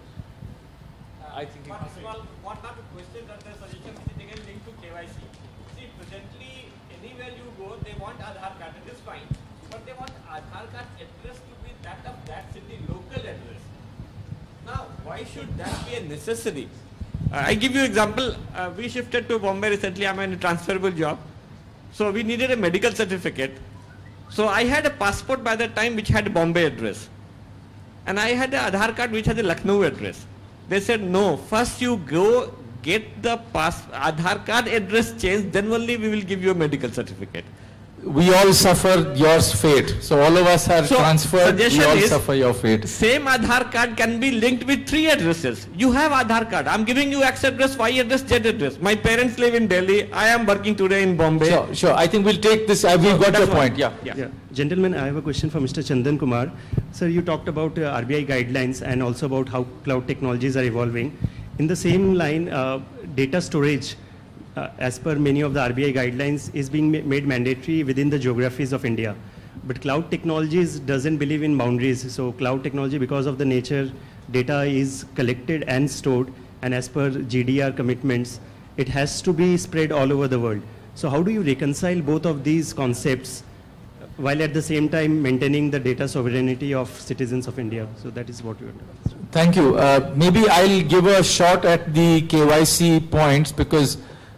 I think First of all, what are the questions and the suggestions which they can link to KYC? See, presently, anywhere you go, they want Aadhaar card, it is fine. But they want Aadhaar card address to be that of that city, local address. Now, why should that be a necessity? I give you example. We shifted to Bombay recently. I'm in a transferable job. So we needed a medical certificate. So I had a passport by that time which had a Bombay address. And I had an Aadhaar card which had a Lucknow address. They said, no, first you go get the Aadhaar card address changed, then only we will give you a medical certificate. We all suffer your fate. So all of us are transferred, we all suffer your fate. Same Aadhaar card can be linked with 3 addresses. You have Aadhaar card. I'm giving you X address, Y address, Z address. My parents live in Delhi. I am working today in Bombay. Sure. I think we'll take this. We've got your point. Yeah. Gentlemen, I have a question for Mr. Chandan Kumar. Sir, you talked about RBI guidelines and also about how cloud technologies are evolving. In the same line, data storage, as per many of the RBI guidelines, is being made mandatory within the geographies of India. But cloud technologies doesn't believe in boundaries. So cloud technology, because of the nature, data is collected and stored, and as per GDPR commitments, it has to be spread all over the world. So how do you reconcile both of these concepts while at the same time maintaining the data sovereignty of citizens of India? So that is what we want to ask. Thank you. Maybe I'll give a shot at the KYC points, because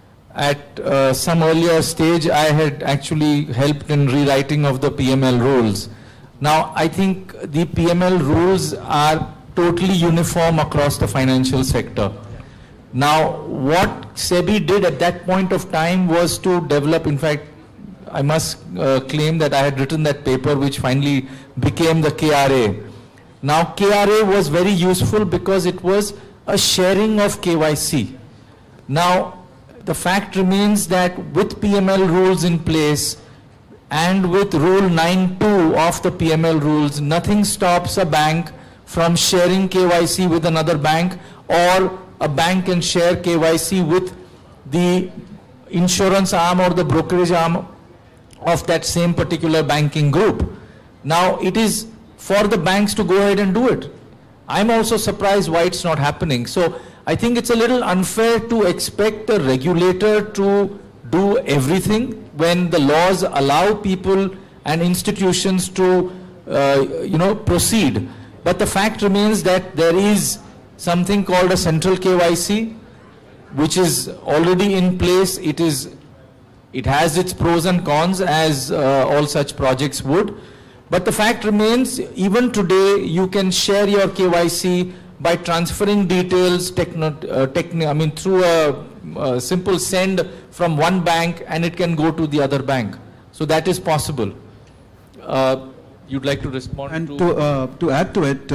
at some earlier stage I had actually helped in rewriting of the PML rules. Now I think the PML rules are totally uniform across the financial sector. Now what SEBI did at that point of time was to develop, in fact I must claim that I had written that paper which finally became the KRA. Now KRA was very useful because it was a sharing of KYC. Now the fact remains that with PML rules in place and with Rule 9(2) of the PML rules, nothing stops a bank from sharing KYC with another bank, or a bank can share KYC with the insurance arm or the brokerage arm of that same particular banking group. Now it is for the banks to go ahead and do it. I'm also surprised why it's not happening. So I think it's a little unfair to expect the regulator to do everything when the laws allow people and institutions to proceed. But the fact remains that there is something called a central KYC, which is already in place. It has its pros and cons, as all such projects would. But the fact remains, even today, you can share your KYC by transferring details through a simple send from one bank, and it can go to the other bank. So that is possible. You'd like to respond? And to add to it,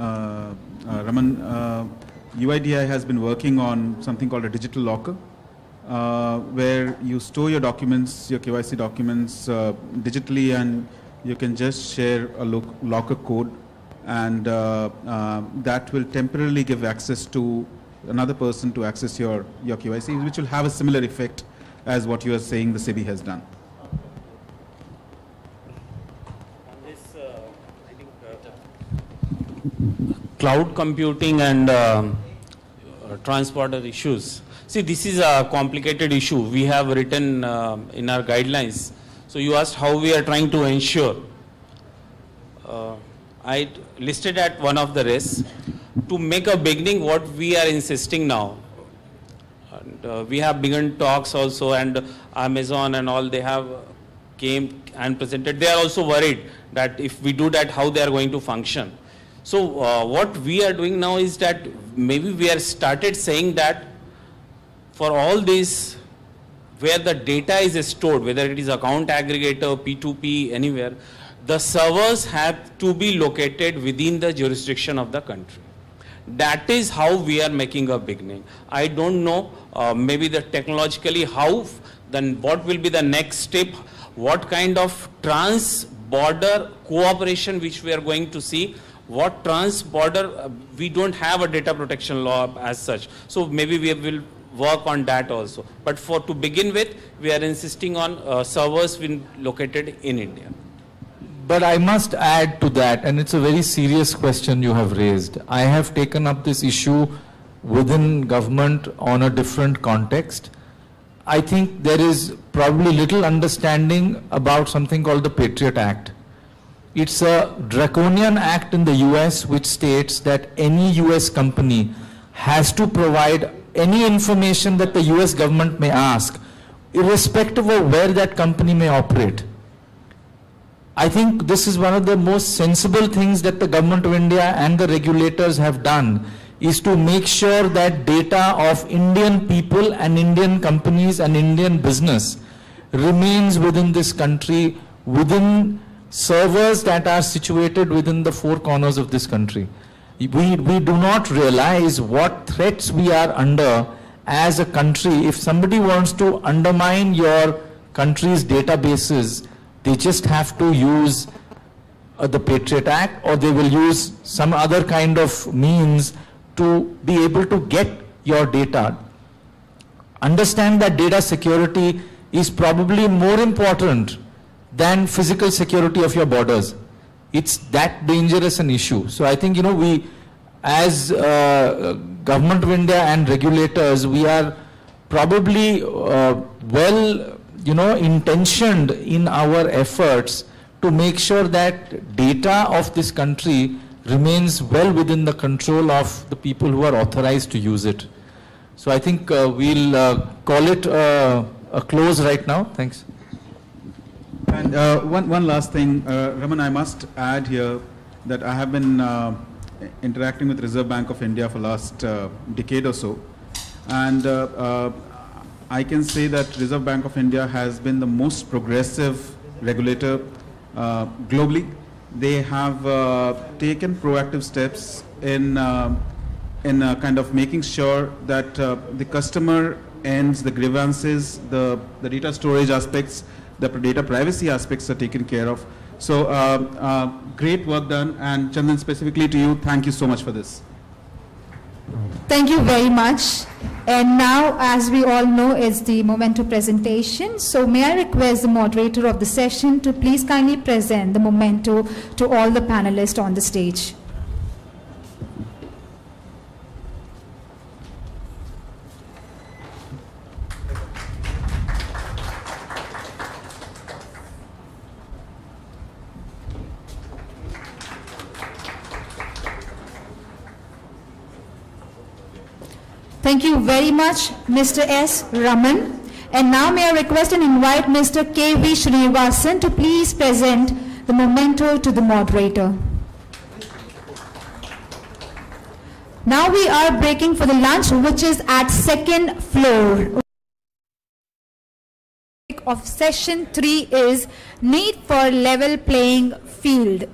Raman, UIDAI has been working on something called a digital locker, where you store your documents, your KYC documents digitally, and you can just share a locker code, and that will temporarily give access to another person to access your KYC, which will have a similar effect as what you are saying the SEBI has done. On this, I think cloud computing and transporter issues. See, this is a complicated issue. We have written in our guidelines. So you asked how we are trying to ensure. I listed at one of the risks. To make a beginning, what we are insisting now, and we have begun talks also, and Amazon and all, they have came and presented. They are also worried that if we do that, how they are going to function. So what we are doing now is that maybe we are started saying that for all these where the data is stored, whether it is account aggregator, P2P, anywhere, the servers have to be located within the jurisdiction of the country. That is how we are making a beginning. I don't know, maybe the technologically how, then what will be the next step, what kind of trans-border cooperation which we are going to see, what trans-border, we don't have a data protection law as such. So maybe we will work on that also. But to begin with, we are insisting on servers being located in India. But I must add to that, and it's a very serious question you have raised. I have taken up this issue within government on a different context. I think there is probably little understanding about something called the Patriot Act. It's a draconian act in the US which states that any US company has to provide any information that the US government may ask, irrespective of where that company may operate. I think this is one of the most sensible things that the government of India and the regulators have done, is to make sure that data of Indian people and Indian companies and Indian business remains within this country, within servers that are situated within the four corners of this country. We do not realize what threats we are under as a country. If somebody wants to undermine your country's databases, they just have to use the Patriot Act, or they will use some other kind of means to be able to get your data. Understand that data security is probably more important than physical security of your borders. It's that dangerous an issue. So I think, we, as Government of India and regulators, we are probably well intentioned in our efforts to make sure that data of this country remains well within the control of the people who are authorized to use it. So I think we'll call it a close right now. Thanks. And one last thing, Raman, I must add here that I have been interacting with Reserve Bank of India for last decade or so. And I can say that Reserve Bank of India has been the most progressive regulator globally. They have taken proactive steps in kind of making sure that the customer ends, the grievances, the data storage aspects, the data privacy aspects are taken care of. So great work done, and Chandan, specifically to you, thank you so much for this. Thank you very much. And now, as we all know, it's the memento presentation. So may I request the moderator of the session to please kindly present the memento to all the panelists on the stage. Thank you very much, Mr. S. Raman. And now may I request and invite Mr. K.V. Srinivasan to please present the memento to the moderator. Now we are breaking for the lunch, which is at second floor. Of session 3 is need for level playing field.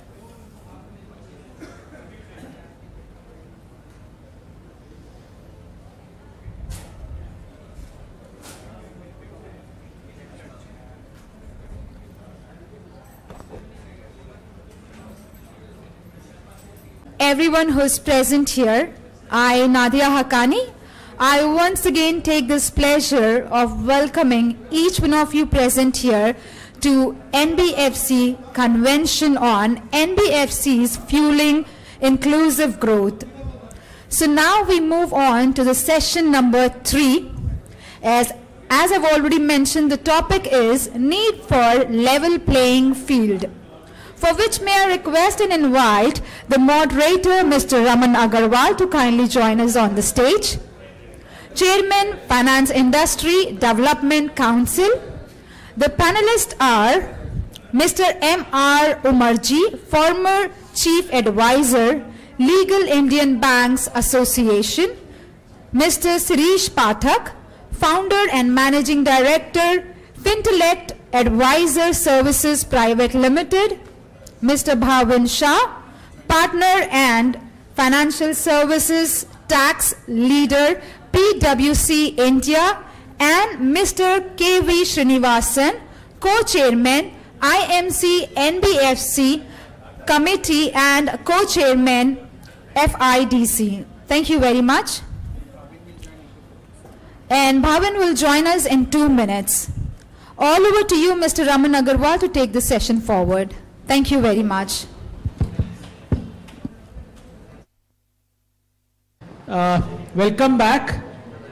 Everyone who is present here, I, Nadia Haqqani, I once again take this pleasure of welcoming each one of you present here to NBFC Convention on NBFCs Fueling Inclusive Growth. So now we move on to the session number 3. As I've already mentioned, the topic is need for level playing field, for which may I request and invite the moderator, Mr. Raman Agarwal, to kindly join us on the stage. Chairman, Finance Industry Development Council. The panelists are Mr. M.R. Umarji, former Chief Advisor, Legal Indian Banks Association. Mr. Sirish Pathak, Founder and Managing Director, Fintellect Advisor Services Private Limited. Mr. Bhavin Shah, Partner and Financial Services Tax Leader, PwC India, and Mr. K.V. Srinivasan, Co-Chairman, IMC NBFC Committee and Co-Chairman, FIDC. Thank you very much. And Bhavin will join us in 2 minutes. All over to you, Mr. Raman Agarwal, to take the session forward. Thank you very much. Welcome back.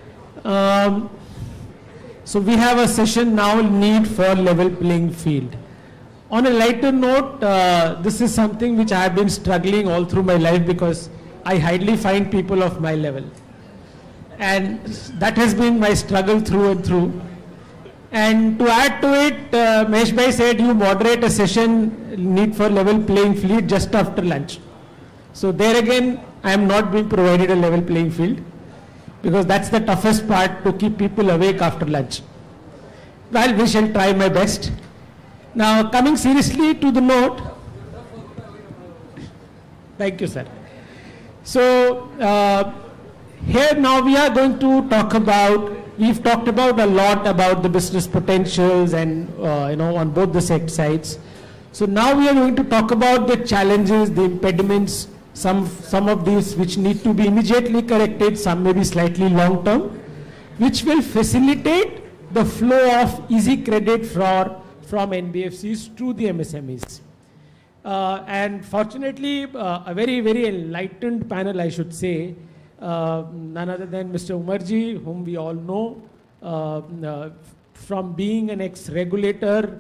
So we have a session now, need for level playing field. On a lighter note, this is something which I have been struggling all through my life because I hardly find people of my level. And that has been my struggle through and through. And to add to it, Mahesh Bhai said you moderate a session need for level playing field just after lunch. So there again, I am not being provided a level playing field because that's the toughest part, to keep people awake after lunch. Well, we shall try my best. Now coming seriously to the note. Thank you, sir. So here now we are going to talk about, we've talked about a lot about the business potentials and on both the sides. So now we are going to talk about the challenges, the impediments, some of these which need to be immediately corrected, some may be slightly long term, which will facilitate the flow of easy credit from NBFCs to the MSMEs. And fortunately, a very, very enlightened panel, I should say, none other than Mr. Umarji, whom we all know from being an ex-regulator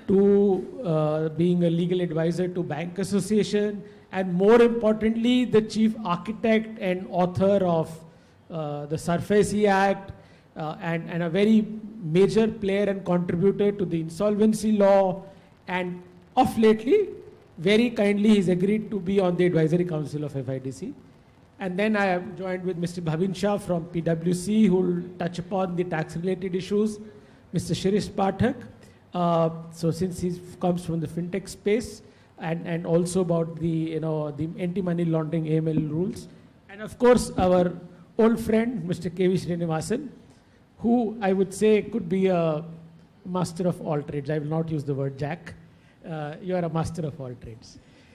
to being a legal advisor to Bank Association, and more importantly, the chief architect and author of the SARFAESI Act, and a very major player and contributor to the insolvency law, and of lately, very kindly, he's agreed to be on the advisory council of FIDC. And then I am joined with Mr. Bhavin Shah from PwC, who will touch upon the tax-related issues. Mr. Shirish Pathak, so since he comes from the fintech space, and also about the the anti-money laundering AML rules, and of course our old friend Mr. KV Srinivasan, who I would say could be a master of all trades. I will not use the word Jack. You are a master of all trades.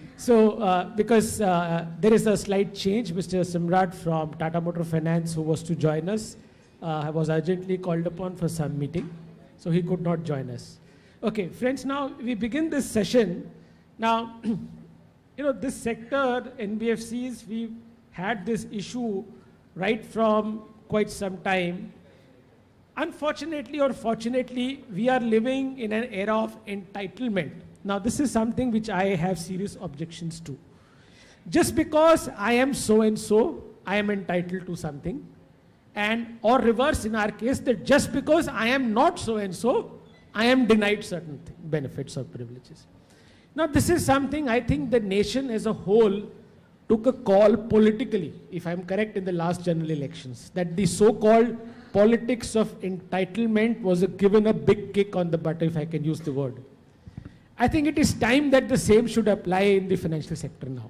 So because there is a slight change, Mr. Simrat from Tata Motor Finance, who was to join us, was urgently called upon for some meeting, so he could not join us. Okay, friends, now we begin this session. Now, this sector, NBFCs, we had this issue right from quite some time. Unfortunately or fortunately, we are living in an era of entitlement. Now, this is something which I have serious objections to. Just because I am so-and-so, I am entitled to something. And, or reverse in our case, that just because I am not so-and-so, I am denied certain benefits or privileges. Now, this is something I think the nation as a whole took a call politically, if I'm correct, in the last general elections, that the so-called politics of entitlement was given a big kick on the butt, if I can use the word. I think it is time that the same should apply in the financial sector now.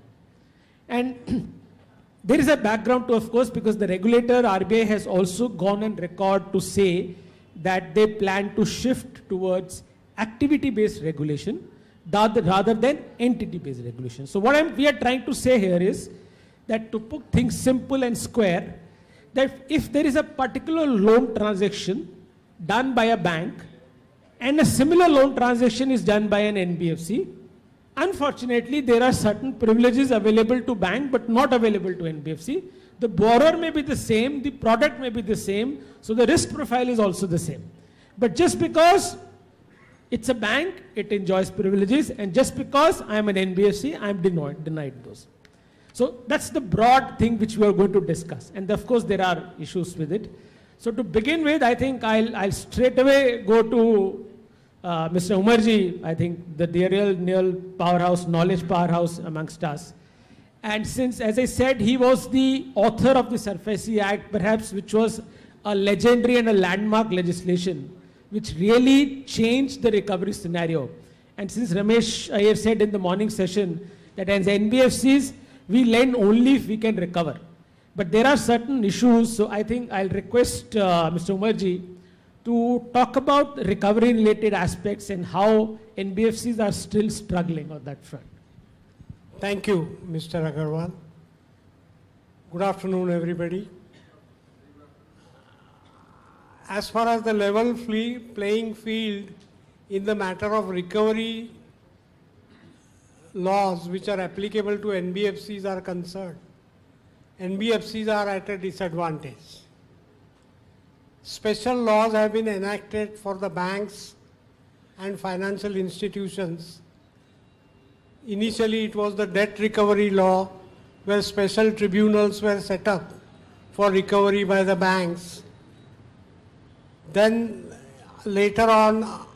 And there is a background to, of course, because the regulator, RBI, has also gone on record to say that they plan to shift towards activity-based regulation rather than entity-based regulation. So what we are trying to say here is that, to put things simple and square, that if there is a particular loan transaction done by a bank and a similar loan transaction is done by an NBFC, unfortunately there are certain privileges available to bank but not available to NBFC. The borrower may be the same, the product may be the same, so the risk profile is also the same. But just because it's a bank, it enjoys privileges, and just because I am an NBFC, I am denied those. So that's the broad thing which we are going to discuss. And of course, there are issues with it. So to begin with, I think I'll straight away go to Mr. Umarji, I think the real powerhouse, knowledge powerhouse amongst us. And since, as I said, he was the author of the SARFAESI Act, perhaps, which was a legendary and a landmark legislation, which really changed the recovery scenario. And since Ramesh, I have said in the morning session that as NBFCs, we lend only if we can recover. But there are certain issues, so I think I'll request Mr. Umarji to talk about recovery-related aspects and how NBFCs are still struggling on that front. Thank you, Mr. Agarwal. Good afternoon, everybody. As far as the level playing field in the matter of recovery laws which are applicable to NBFCs are concerned, NBFCs are at a disadvantage. Special laws have been enacted for the banks and financial institutions. Initially, it was the debt recovery law, where special tribunals were set up for recovery by the banks. Then later on,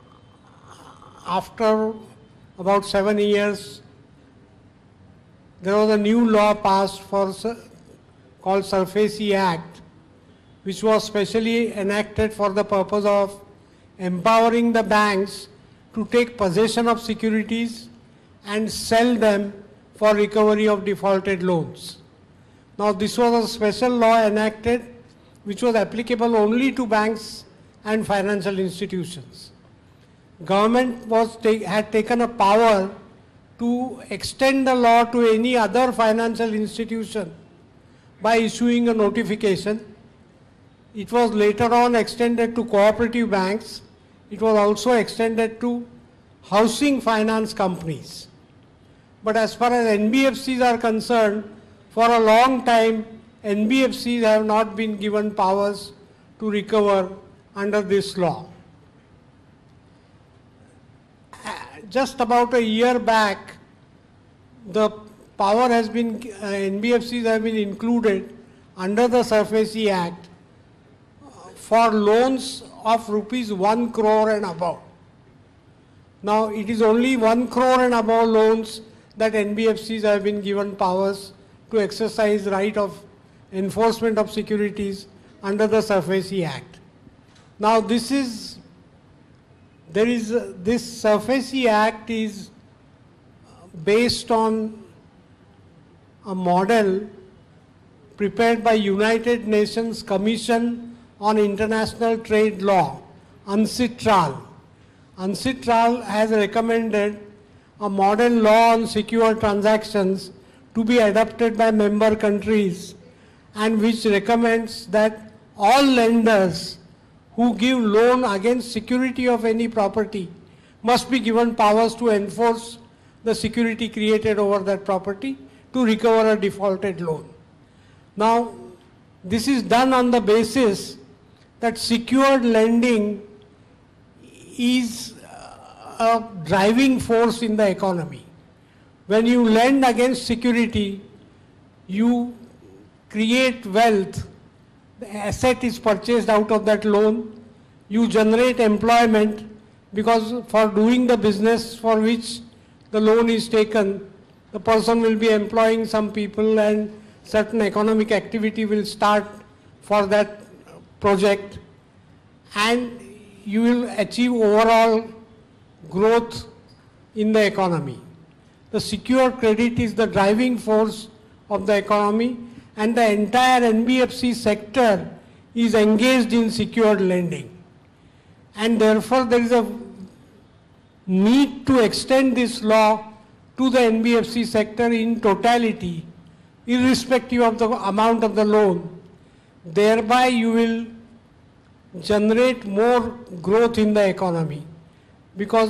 after about 7 years, there was a new law passed called SARFAESI Act, which was specially enacted for the purpose of empowering the banks to take possession of securities and sell them for recovery of defaulted loans. Now, this was a special law enacted which was applicable only to banks and financial institutions. Government had taken a power to extend the law to any other financial institution by issuing a notification. It was later on extended to cooperative banks. It was also extended to housing finance companies. But as far as NBFCs are concerned, for a long time, NBFCs have not been given powers to recover under this law. just about a year back, the power has been, NBFCs have been included under the SARFAESI Act for loans of rupees 1 crore and above. Now, it is only 1 crore and above loans that NBFCs have been given powers to exercise right of enforcement of securities under the SARFAESI Act. Now, this SARFAESI Act is based on a model prepared by United Nations Commission on International Trade Law, UNCITRAL. UNCITRAL has recommended a model law on secure transactions to be adopted by member countries, and which recommends that all lenders who give loan against security of any property must be given powers to enforce the security created over that property to recover a defaulted loan. Now, this is done on the basis that secured lending is a driving force in the economy. When you lend against security, you create wealth. The asset is purchased out of that loan. You generate employment, because for doing the business for which the loan is taken, the person will be employing some people and certain economic activity will start for that project, and you will achieve overall growth in the economy. The secured credit is the driving force of the economy, and the entire NBFC sector is engaged in secured lending. And therefore, there is a need to extend this law to the NBFC sector in totality, irrespective of the amount of the loan. Thereby, you will generate more growth in the economy, because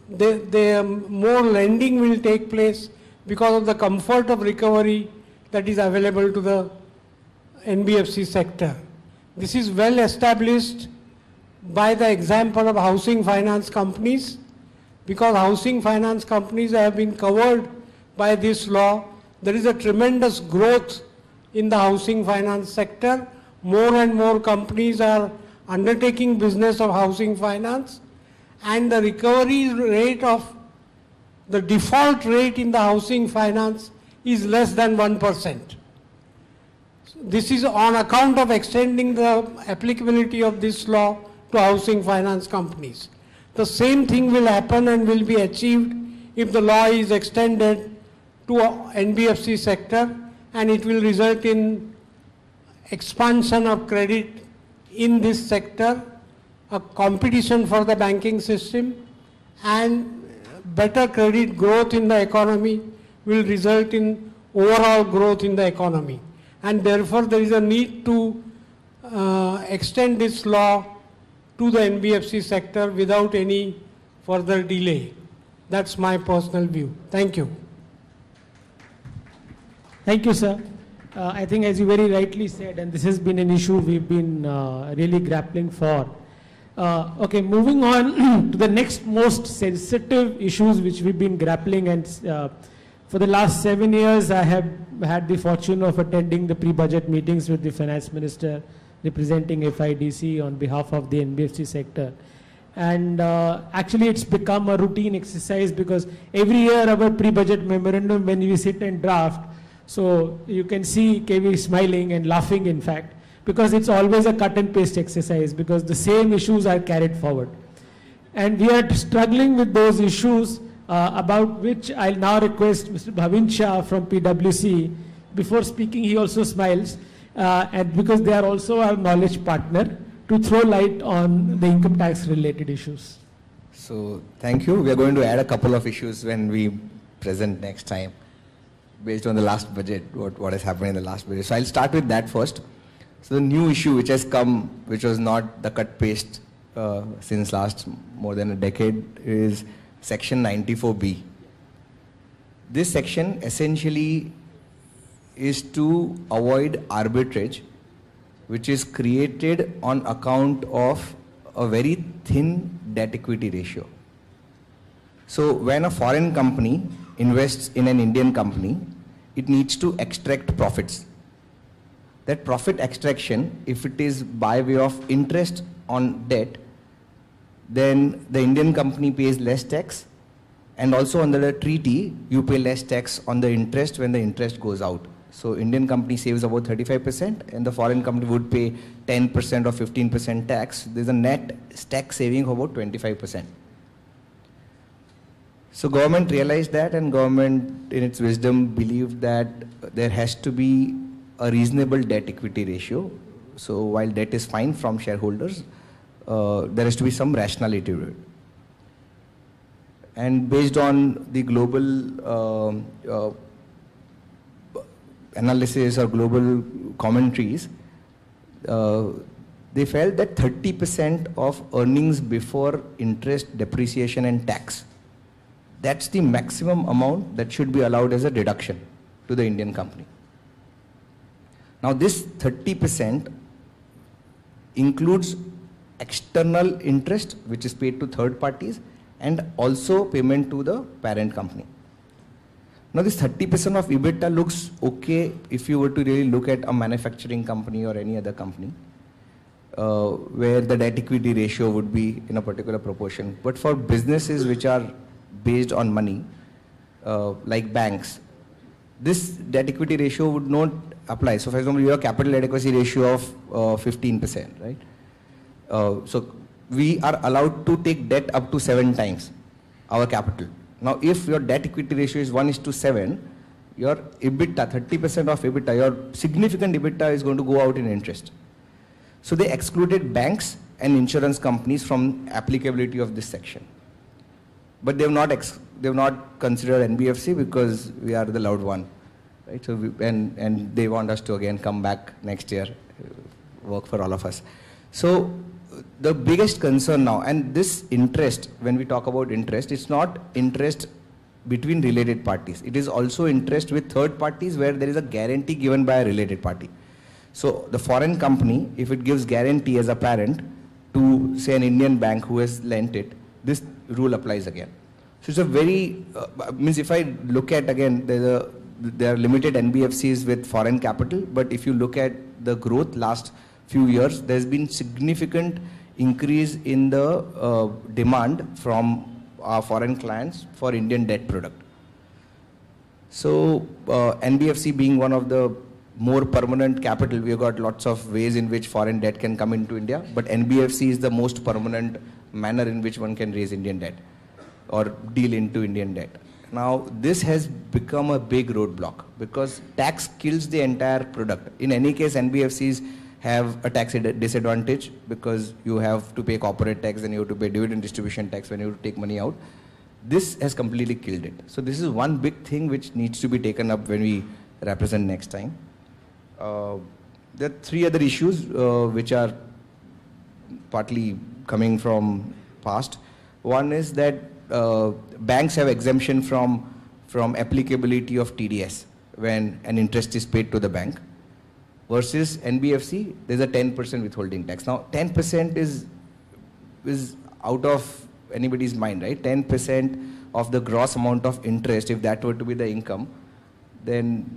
more lending will take place because of the comfort of recovery that is available to the NBFC sector. This is well established by the example of housing finance companies, because housing finance companies have been covered by this law. There is a tremendous growth in the housing finance sector. More and more companies are undertaking business of housing finance, and the recovery rate of the default rate in the housing finance is less than 1%. This is on account of extending the applicability of this law to housing finance companies. The same thing will happen and will be achieved if the law is extended to NBFC sector, and it will result in expansion of credit in this sector, a competition for the banking system, and better credit growth in the economy will result in overall growth in the economy. And therefore, there is a need to extend this law to the NBFC sector without any further delay. That's my personal view. Thank you. Thank you, sir. I think, as you very rightly said, and this has been an issue we've been really grappling for. Okay, moving on to the next most sensitive issues which we've been grappling, and for the last 7 years I have had the fortune of attending the pre-budget meetings with the finance minister representing FIDC on behalf of the NBFC sector. And actually it's become a routine exercise, because every year our pre-budget memorandum, when we sit and draft, so you can see KV smiling and laughing, in fact, because it's always a cut and paste exercise, because the same issues are carried forward. And we are struggling with those issues, about which I'll now request Mr. Bhavin Shah from PwC. Before speaking, he also smiles, and because they are also our knowledge partner, to throw light on the income tax related issues. So thank you. We are going to add a couple of issues when we present next time, based on the last budget, what has happened in the last budget. So I'll start with that first. So the new issue which has come, which was not the cut paste since last more than a decade, is section 94B. This section essentially is to avoid arbitrage, which is created on account of a very thin debt equity ratio. So when a foreign company invests in an Indian company, it needs to extract profits. That profit extraction, if it is by way of interest on debt, then the Indian company pays less tax, and also under the treaty, you pay less tax on the interest when the interest goes out. So Indian company saves about 35%, and the foreign company would pay 10% or 15% tax. There's a net tax saving of about 25%. So government realized that, and government in its wisdom believed that there has to be a reasonable debt equity ratio. So while debt is fine from shareholders, there has to be some rationality to it. And based on the global analysis or global commentaries, they felt that 30% of earnings before interest, depreciation and tax, that's the maximum amount that should be allowed as a deduction to the Indian company. Now this 30% includes external interest which is paid to third parties and also payment to the parent company. Now this 30% of EBITDA looks okay if you were to really look at a manufacturing company or any other company where the debt equity ratio would be in a particular proportion. But for businesses which are based on money, like banks, this debt equity ratio would not apply. So for example, you have a capital adequacy ratio of 15%, right? So we are allowed to take debt up to 7 times our capital. Now if your debt equity ratio is 1:7, your EBITDA, 30% of EBITDA, your significant EBITDA is going to go out in interest. So they excluded banks and insurance companies from applicability of this section. But they have not considered NBFC because we are the loud one, right? So and they want us to again come back next year, work for all of us. So the biggest concern now, and this interest, when we talk about interest, it's not interest between related parties. It is also interest with third parties where there is a guarantee given by a related party. So the foreign company, if it gives guarantee as a parent to say an Indian bank who has lent it, this rule applies again. So it's a very, means if I look at again, there are limited NBFCs with foreign capital, but if you look at the growth last few years, there's been significant increase in the demand from our foreign clients for Indian debt product. So NBFC being one of the more permanent capital, we have got lots of ways in which foreign debt can come into India, but NBFC is the most permanent manner in which one can raise Indian debt or deal into Indian debt. Now this has become a big roadblock because tax kills the entire product. In any case, NBFCs have a tax disadvantage because you have to pay corporate tax and you have to pay dividend distribution tax when you take money out. This has completely killed it. So this is one big thing which needs to be taken up when we represent next time. There are 3 other issues which are partly coming from past. One is that banks have exemption from applicability of TDS when an interest is paid to the bank. Versus NBFC, there's a 10% withholding tax. Now 10% is out of anybody's mind, right? 10% of the gross amount of interest, if that were to be the income, then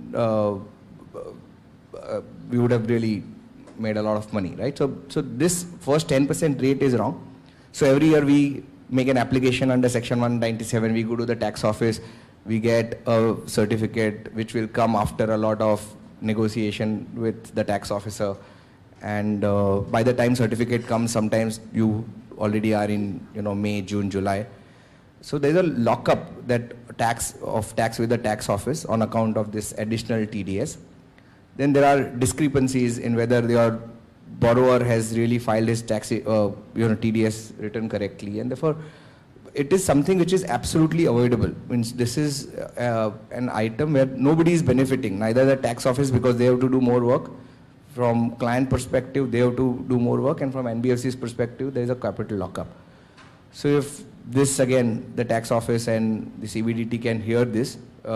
we would have really made a lot of money, right? So this first 10% rate is wrong. So every year we make an application under section 197, we go to the tax office, we get a certificate which will come after a lot of negotiation with the tax officer, and by the time certificate comes, sometimes you already are in May, June, July. So there's a lockup that tax with the tax office on account of this additional TDS. Then there are discrepancies in whether your borrower has really filed his tax TDS return correctly, and therefore it is something which is absolutely avoidable. Means this is an item where nobody is benefiting, neither the tax office because they have to do more work, from client perspective they have to do more work, and from NBFC's perspective there is a capital lockup. So if this again, the tax office and the CBDT can hear this,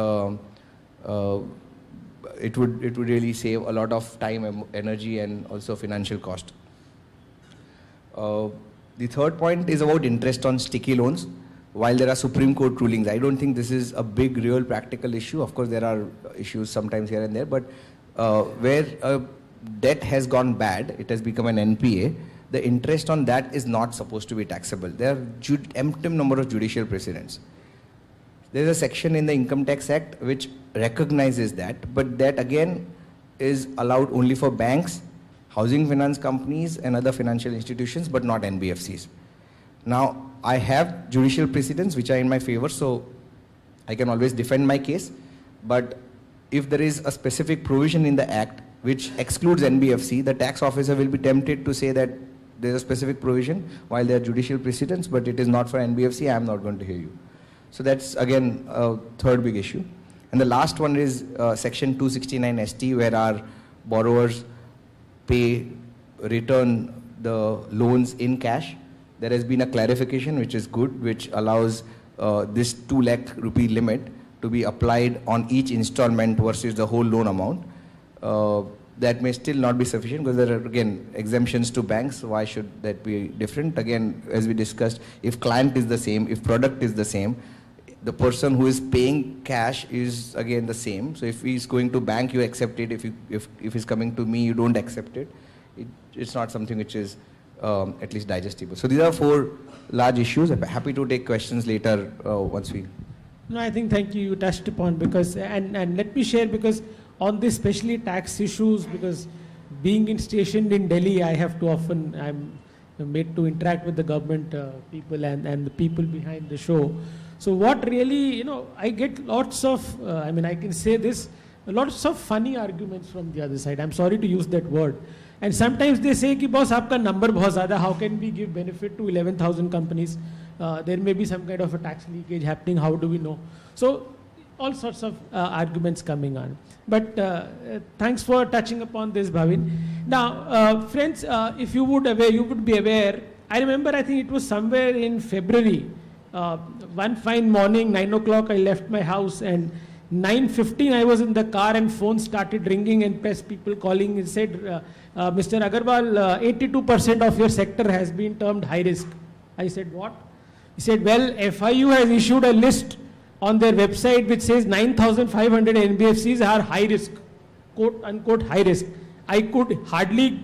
it would really save a lot of time, energy and also financial cost. The third point is about interest on sticky loans. while there are Supreme Court rulings, I don't think this is a big, real, practical issue. Of course, there are issues sometimes here and there, but where debt has gone bad, it has become an NPA, the interest on that is not supposed to be taxable. There are empty number of judicial precedents. There is a section in the Income Tax Act which recognizes that, but that again is allowed only for banks, housing finance companies and other financial institutions, but not NBFCs. Now, I have judicial precedents which are in my favor, so I can always defend my case, but if there is a specific provision in the Act which excludes NBFC, the tax officer will be tempted to say that there is a specific provision while there are judicial precedents, but it is not for NBFC, I am not going to hear you. So that's again a third big issue. And the last one is section 269 ST, where our borrowers return the loans in cash. There has been a clarification which is good, which allows this 2 lakh rupee limit to be applied on each installment versus the whole loan amount. That may still not be sufficient because there are again exemptions to banks. Why should that be different? Again, as we discussed, if client is the same, if product is the same, the person who is paying cash is again the same. So if he's going to bank, you accept it. If he's coming to me, you don't accept it. It's not something which is at least digestible. So these are 4 large issues. I'm happy to take questions later once we. No, I think thank you. You touched upon because and let me share because on this especially tax issues, because being stationed in Delhi, I have to often I'm made to interact with the government people and the people behind the show. So what really, I get lots of, I can say this, lots of funny arguments from the other side. I'm sorry to use that word. And sometimes they say, ki boss, aapka number bahut zyada, how can we give benefit to 11,000 companies? There may be some kind of a tax leakage happening, how do we know? So all sorts of arguments coming on. But thanks for touching upon this, Bhavin. Now, friends, if you would be aware, I remember I think it was somewhere in February, one fine morning, 9 o'clock, I left my house and 9:15 I was in the car and phone started ringing and press people calling and said, Mr. Agarwal, 82% of your sector has been termed high risk. I said, what? He said, well, FIU has issued a list on their website which says 9,500 NBFCs are high risk, quote unquote high risk. I could hardly,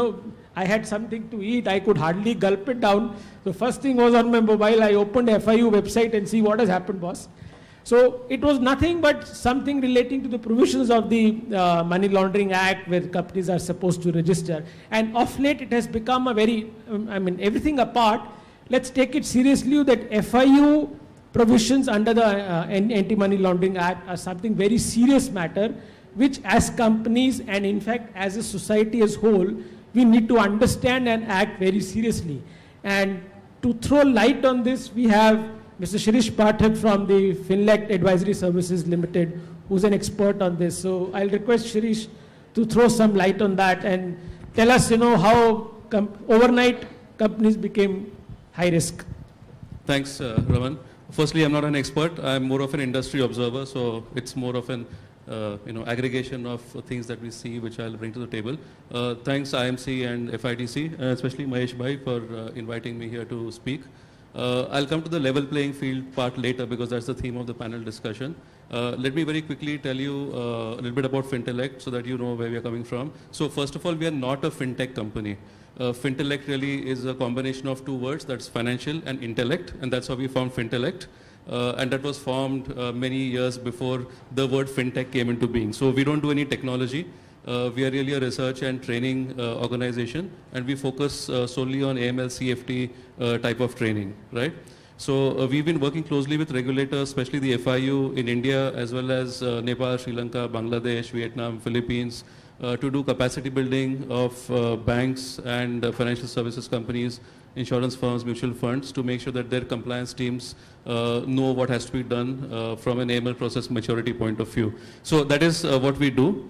I had something to eat, I could hardly gulp it down. The first thing was on my mobile, I opened FIU website and see what has happened, boss. So it was nothing but something relating to the provisions of the Money Laundering Act where companies are supposed to register. And of late it has become a very, everything apart, let's take it seriously that FIU provisions under the Anti-Money Laundering Act are something very serious matter, which as companies and in fact as a society as whole, we need to understand and act very seriously. And to throw light on this, we have Mr. Shirish Pathak from the Finlect Advisory Services Limited, who's an expert on this. So I'll request Shirish to throw some light on that and tell us, how overnight companies became high risk. Thanks, Raman. Firstly, I'm not an expert. I'm more of an industry observer, so it's more of an aggregation of things that we see, which I'll bring to the table. Thanks IMC and FIDC, especially Mahesh Bhai for inviting me here to speak. I'll come to the level playing field part later because that's the theme of the panel discussion. Let me very quickly tell you a little bit about Fintelect so that you know where we are coming from. So first of all, we are not a fintech company. Fintelect really is a combination of 2 words, that's financial and intellect, and that's how we formed Fintelect. And that was formed many years before the word fintech came into being. So we don't do any technology. We are really a research and training organization, and we focus solely on AML, CFT type of training, right? So we've been working closely with regulators, especially the FIU in India, as well as Nepal, Sri Lanka, Bangladesh, Vietnam, Philippines, to do capacity building of banks and financial services companies, insurance firms, mutual funds, to make sure that their compliance teams know what has to be done from an AML process maturity point of view. So that is what we do,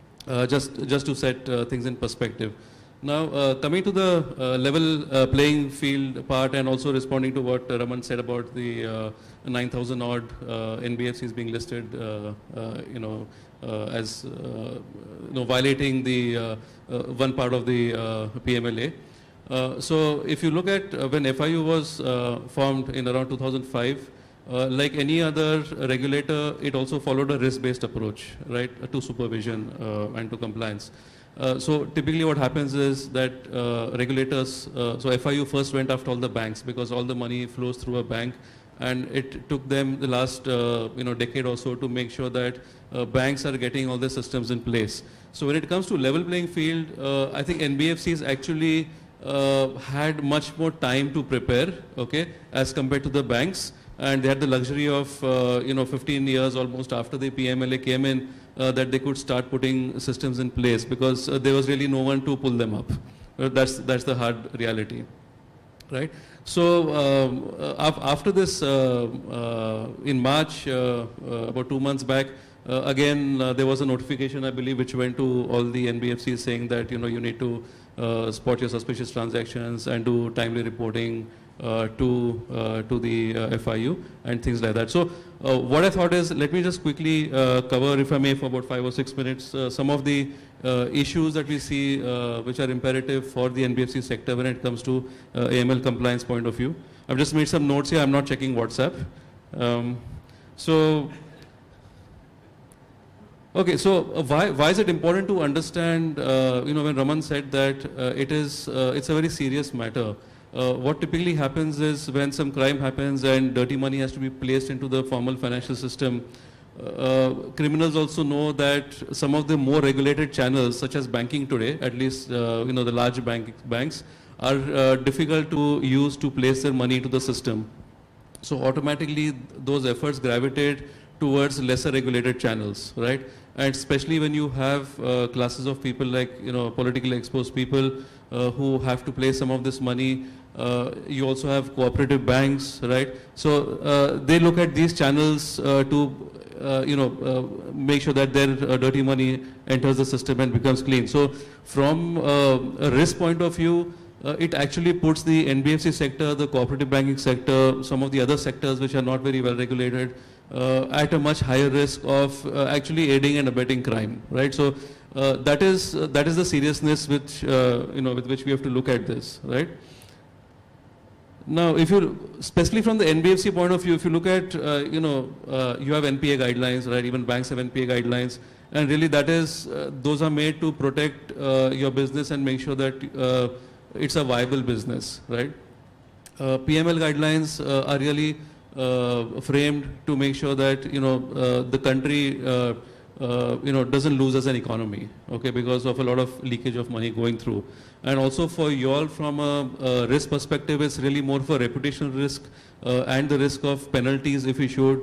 just to set things in perspective. Now, coming to the level playing field part and also responding to what Raman said about the 9,000 odd NBFCs being listed, as violating the one part of the PMLA. So if you look at when FIU was formed in around 2005, like any other regulator, it also followed a risk-based approach, right, to supervision and to compliance. So typically what happens is that regulators, so FIU first went after all the banks because all the money flows through a bank, and it took them the last decade or so to make sure that banks are getting all the systems in place. So when it comes to level playing field, I think NBFCs actually had much more time to prepare, okay, as compared to the banks. And they had the luxury of 15 years almost after the PMLA came in that they could start putting systems in place because there was really no one to pull them up. That's the hard reality, right? So after this, in March, about 2 months back, again there was a notification, I believe, which went to all the NBFCs saying that you need to spot your suspicious transactions and do timely reporting to the FIU and things like that. So what I thought is, let me just quickly cover, if I may, for about 5 or 6 minutes, some of the issues that we see which are imperative for the NBFC sector when it comes to AML compliance point of view. I've just made some notes here. I'm not checking WhatsApp. Okay, so why is it important to understand, when Raman said that it's a very serious matter. What typically happens is when some crime happens and dirty money has to be placed into the formal financial system, criminals also know that some of the more regulated channels, such as banking today, at least the large banks, are difficult to use to place their money into the system. So automatically those efforts gravitate towards lesser regulated channels, right? And especially when you have classes of people like politically exposed people who have to place some of this money. You also have cooperative banks, right? So they look at these channels to make sure that their dirty money enters the system and becomes clean. So from a risk point of view, it actually puts the NBFC sector, the cooperative banking sector, some of the other sectors which are not very well regulated, at a much higher risk of actually aiding and abetting crime, right? So that is the seriousness which with which we have to look at this, right? Now, especially from the NBFC point of view, if you look at, you have NPA guidelines, right? Even banks have NPA guidelines, and really those are made to protect your business and make sure that it's a viable business, right? PML guidelines are really framed to make sure that the country doesn't lose as an economy, okay, because of a lot of leakage of money going through. And also for you all, from a risk perspective, it's really more for reputational risk and the risk of penalties if we should,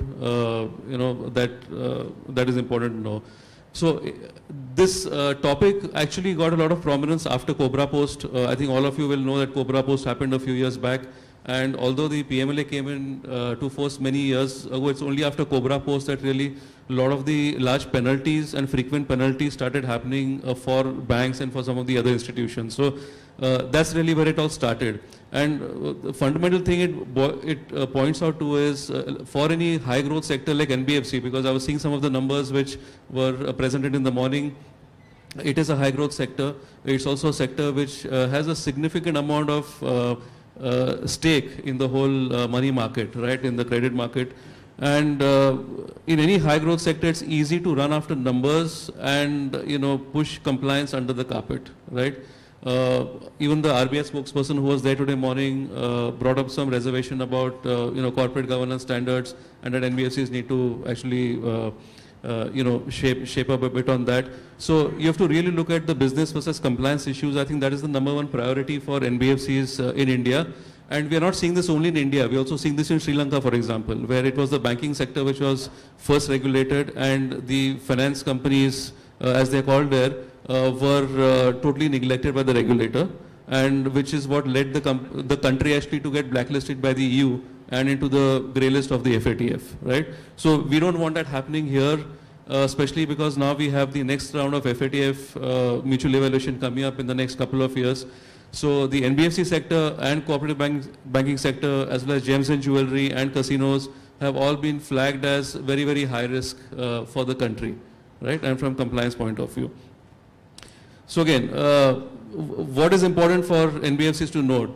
that is important to know. So this topic actually got a lot of prominence after Cobra Post. I think all of you will know that Cobra Post happened a few years back. And although the PMLA came in to force many years ago, it's only after Cobra Post that really a lot of the large penalties and frequent penalties started happening for banks and for some of the other institutions. So that's really where it all started. And the fundamental thing it points out to is for any high growth sector like NBFC, because I was seeing some of the numbers which were presented in the morning. It is a high growth sector. It's also a sector which has a significant amount of stake in the whole money market, right, in the credit market. And in any high growth sector, it's easy to run after numbers and push compliance under the carpet, right? Even the RBI spokesperson who was there today morning brought up some reservation about corporate governance standards, and that NBFCs need to actually shape up a bit on that. So you have to really look at the business versus compliance issues. I think that is the #1 priority for NBFCs in India. And we are not seeing this only in India. We are also seeing this in Sri Lanka, for example, where it was the banking sector which was first regulated, and the finance companies, as they are called there, were totally neglected by the regulator, and which is what led the country actually to get blacklisted by the EU and into the grey list of the FATF, right? So we don't want that happening here, especially because now we have the next round of FATF mutual evaluation coming up in the next couple of years. So the NBFC sector and cooperative banking sector, as well as gems and jewelry and casinos, have all been flagged as very, very high risk for the country, right? And from compliance point of view. So again, what is important for NBFCs to note?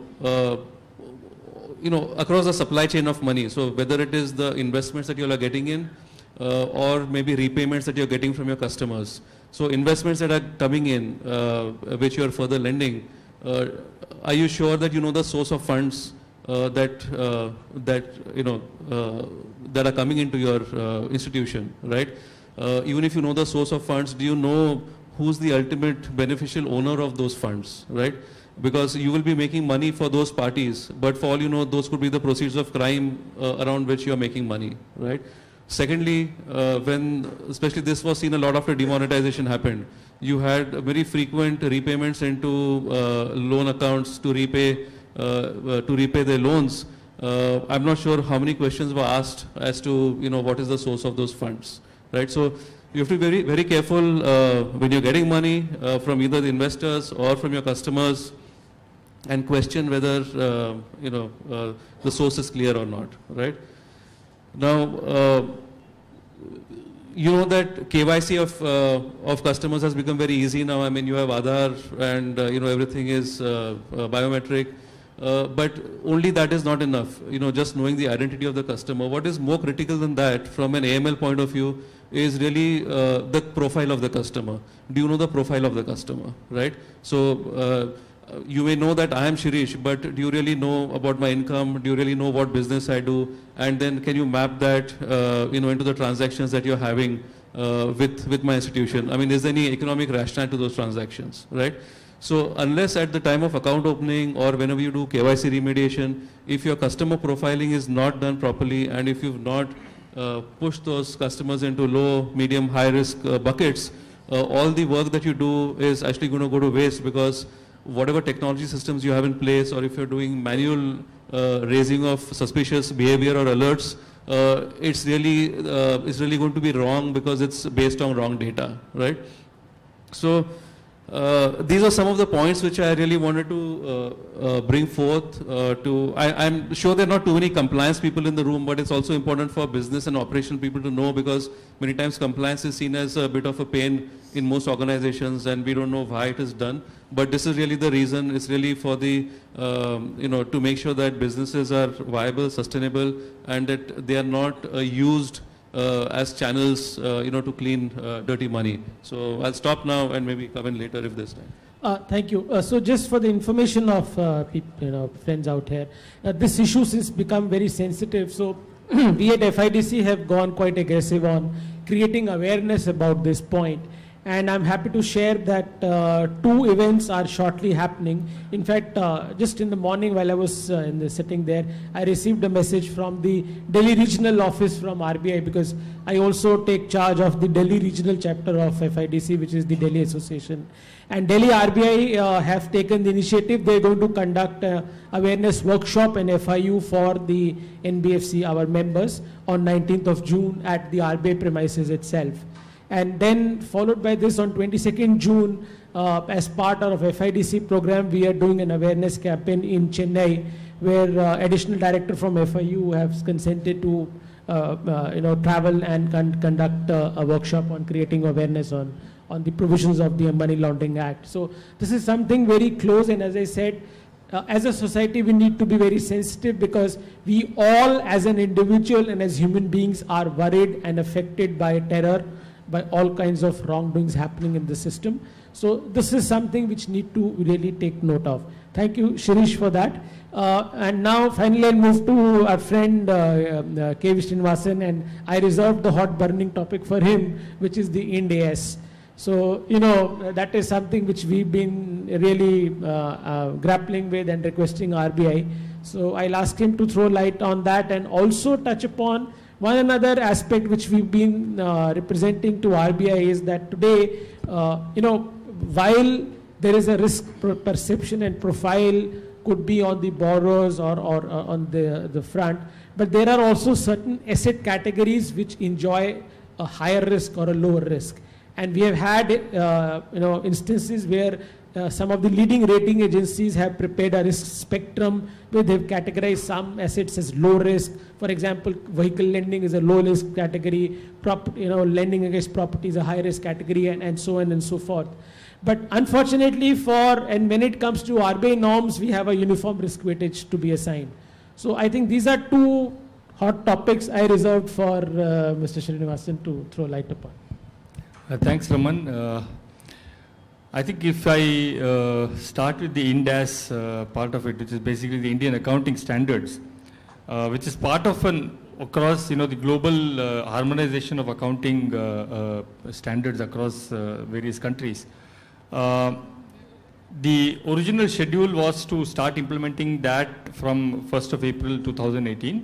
Across the supply chain of money. So whether it is the investments that you all are getting in, or maybe repayments that you're getting from your customers. So investments that are coming in, which you are further lending, are you sure that you know the source of funds that are coming into your institution, right? Even if you know the source of funds, do you know who's the ultimate beneficial owner of those funds, right? Because you will be making money for those parties, but for all you know, those could be the proceeds of crime around which you are making money, right? Secondly, especially this was seen a lot after demonetization happened, you had very frequent repayments into loan accounts to repay their loans. I'm not sure how many questions were asked as to what is the source of those funds, right? So you have to be very, very careful when you're getting money from either the investors or from your customers, and question whether the source is clear or not, right? Now, you know that KYC of customers has become very easy now. I mean, you have Aadhaar and everything is biometric, but only that is not enough. Just knowing the identity of the customer. What is more critical than that, from an AML point of view, is really the profile of the customer. Do you know the profile of the customer, right? So you may know that I am Shirish, but do you really know about my income? Do you really know what business I do? And then can you map that into the transactions that you're having with my institution? I mean, is there any economic rationale to those transactions, right? So unless at the time of account opening or whenever you do KYC remediation, if your customer profiling is not done properly, and if you've not pushed those customers into low, medium, high risk buckets, all the work that you do is actually going to go to waste, because whatever technology systems you have in place, or if you're doing manual raising of suspicious behavior or alerts, it's really going to be wrong, because it's based on wrong data, right? So these are some of the points which I really wanted to bring forth. I'm sure there are not too many compliance people in the room, but it's also important for business and operational people to know, because many times compliance is seen as a bit of a pain in most organizations, and we don't know why it is done. But this is really the reason. It's really for the, to make sure that businesses are viable, sustainable, and that they are not used as channels, to clean dirty money. So I'll stop now and maybe come in later if there's time. Thank you. So just for the information of friends out here, this issue has become very sensitive. So we at FIDC have gone quite aggressive on creating awareness about this point. And I'm happy to share that 2 events are shortly happening. In fact, just in the morning while I was sitting there, I received a message from the Delhi regional office from RBI, because I also take charge of the Delhi regional chapter of FIDC, which is the Delhi Association. And Delhi RBI have taken the initiative. They're going to conduct an awareness workshop and FIU for the NBFC, our members, on 19th of June at the RBI premises itself. And then followed by this, on 22nd June, as part of FIDC program, we are doing an awareness campaign in Chennai, where additional director from FIU has consented to travel and conduct a workshop on creating awareness on the provisions of the Money Laundering Act. So this is something very close, and as I said, as a society, we need to be very sensitive, because we all, as an individual and as human beings, are worried and affected by terror, by all kinds of wrongdoings happening in the system. So this is something which need to really take note of. Thank you, Shirish, for that. And now finally I'll move to our friend K.V. Srinivasan, and I reserved the hot burning topic for him, which is the Ind AS. So, that is something which we've been really grappling with and requesting RBI. So I'll ask him to throw light on that, and also touch upon one another aspect which we've been representing to RBI, is that today, while there is a risk perception and profile could be on the borrowers or on the front, but there are also certain asset categories which enjoy a higher risk or a lower risk. And we have had instances where some of the leading rating agencies have prepared a risk spectrum where they've categorized some assets as low risk. For example, vehicle lending is a low risk category, lending against property is a high risk category, and so on and so forth. But unfortunately and when it comes to RBI norms, we have a uniform risk weightage to be assigned. So I think these are two hot topics I reserved for Mr. Srinivasan to throw light upon. Thanks, Raman. I think if I start with the IND-AS part of it, which is basically the Indian accounting standards, which is part of across the global harmonization of accounting standards across various countries. The original schedule was to start implementing that from 1st of April 2018.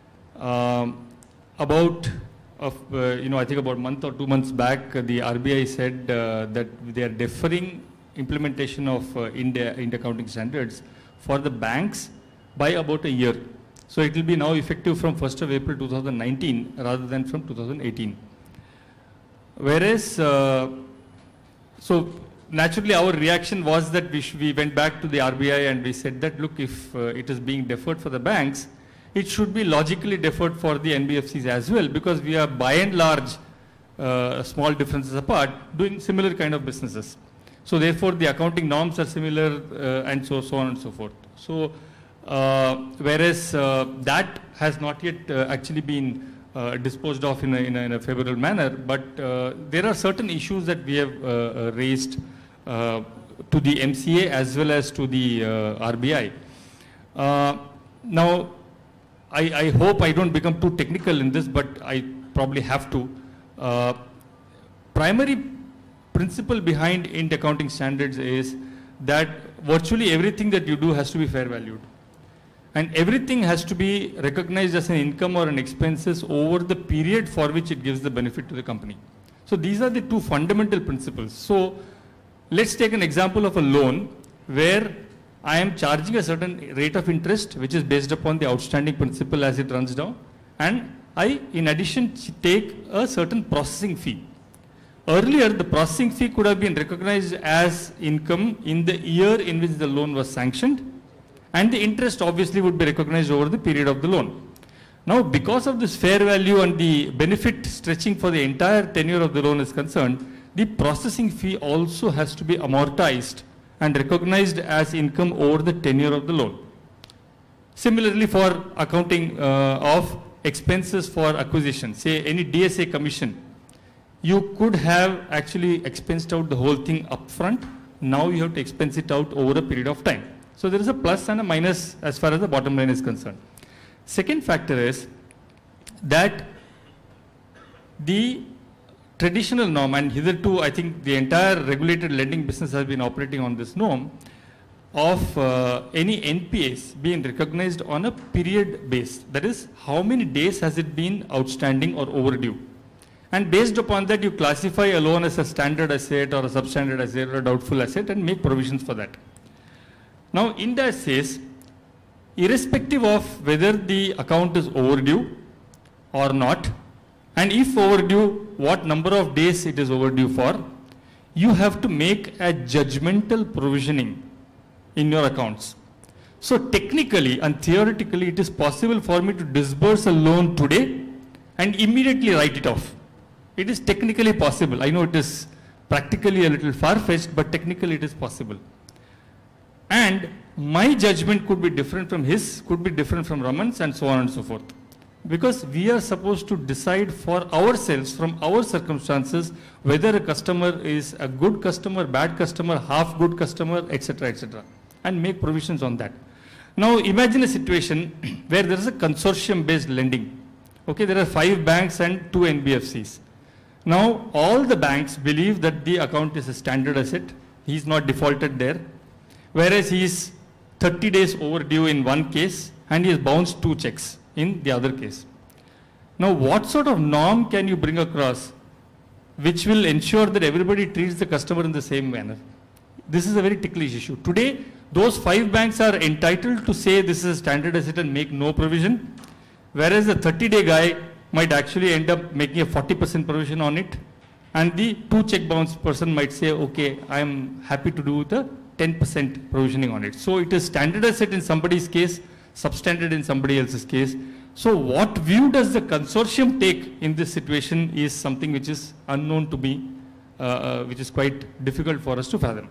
I think about a month or 2 months back, the RBI said that they are deferring implementation of Ind accounting standards for the banks by about a year. So it will be now effective from 1st of April 2019 rather than from 2018. Whereas, so naturally our reaction was that we went back to the RBI and we said that, look, if it is being deferred for the banks, it should be logically deferred for the NBFCs as well, because we are by and large small differences apart doing similar kind of businesses. So therefore the accounting norms are similar and so on and so forth. So whereas that has not yet actually been disposed of in a favorable manner, but there are certain issues that we have raised to the MCA as well as to the RBI. Now, I hope I don't become too technical in this, but I probably have to. Primary principle behind Ind accounting standards is that virtually everything that you do has to be fair valued. And everything has to be recognized as an income or an expenses over the period for which it gives the benefit to the company. So these are the two fundamental principles. So let's take an example of a loan where I am charging a certain rate of interest which is based upon the outstanding principal as it runs down, and I in addition take a certain processing fee. Earlier the processing fee could have been recognized as income in the year in which the loan was sanctioned, and the interest obviously would be recognized over the period of the loan. Now because of this fair value and the benefit stretching for the entire tenure of the loan is concerned, the processing fee also has to be amortized and recognized as income over the tenure of the loan. Similarly, for accounting of expenses for acquisition, say any DSA commission, you could have actually expensed out the whole thing upfront. Now you have to expense it out over a period of time. So there is a plus and a minus as far as the bottom line is concerned. Second factor is that the traditional norm, and hitherto I think the entire regulated lending business has been operating on this norm of any NPAs being recognized on a period base. That is, how many days has it been outstanding or overdue. And based upon that you classify a loan as a standard asset or a substandard asset or a doubtful asset and make provisions for that. Now IND-AS says, irrespective of whether the account is overdue or not, and if overdue, what number of days it is overdue for, you have to make a judgmental provisioning in your accounts. So technically and theoretically, it is possible for me to disburse a loan today and immediately write it off. It is technically possible. I know it is practically a little far-fetched, but technically it is possible. And my judgment could be different from his, could be different from Raman's, and so on and so forth. Because we are supposed to decide for ourselves from our circumstances whether a customer is a good customer, bad customer, half good customer, etc., and make provisions on that. Now imagine a situation where there is a consortium based lending. Okay, there are 5 banks and 2 NBFCs. Now all the banks believe that the account is a standard asset, he is not defaulted there, whereas he is 30 days overdue in one case and he has bounced 2 checks in the other case. Now what sort of norm can you bring across which will ensure that everybody treats the customer in the same manner? This is a very ticklish issue. Today those 5 banks are entitled to say this is a standard asset and make no provision, whereas the 30-day guy might actually end up making a 40% provision on it, and the 2 check bounce person might say, okay, I am happy to do the 10% provisioning on it. So it is standard asset in somebody's case, substandard in somebody else's case. So what view does the consortium take in this situation is something which is unknown to me. which is quite difficult for us to fathom.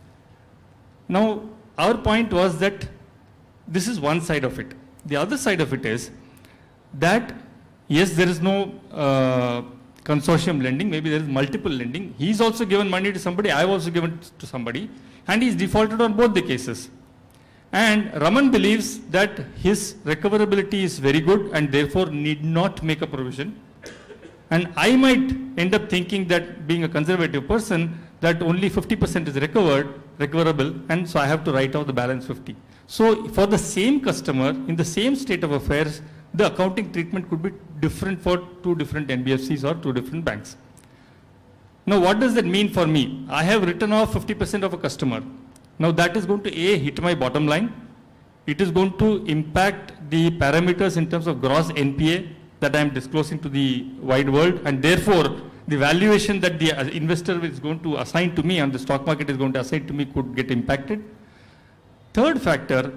Now, our point was that this is one side of it. The other side of it is that, yes, there is no consortium lending, maybe there is multiple lending. He's also given money to somebody, I've also given it to somebody, and he's defaulted on both the cases. And Raman believes that his recoverability is very good and therefore need not make a provision. And I might end up thinking that, being a conservative person, that only 50% is recoverable, and so I have to write off the balance 50. So for the same customer, in the same state of affairs, the accounting treatment could be different for two different NBFCs or two different banks. Now, what does that mean for me? I have written off 50% of a customer. Now, that is going to A, hit my bottom line. It is going to impact the parameters in terms of gross NPA that I am disclosing to the wide world, and therefore, the valuation that the investor is going to assign to me and the stock market is going to assign to me could get impacted. Third factor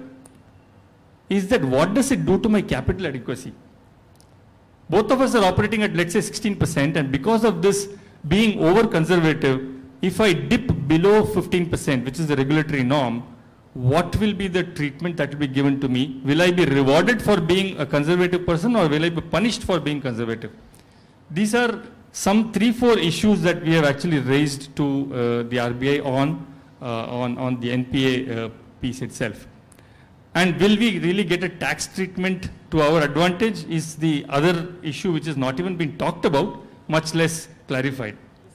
is that what does it do to my capital adequacy? Both of us are operating at, let's say, 16%, and because of this being over conservative, if I dip below 15%, which is the regulatory norm, what will be the treatment that will be given to me? Will I be rewarded for being a conservative person, or will I be punished for being conservative? These are some 3-4 issues that we have actually raised to the RBI on the NPA piece itself. And will we really get a tax treatment to our advantage is the other issue which has not even been talked about, much less clarified.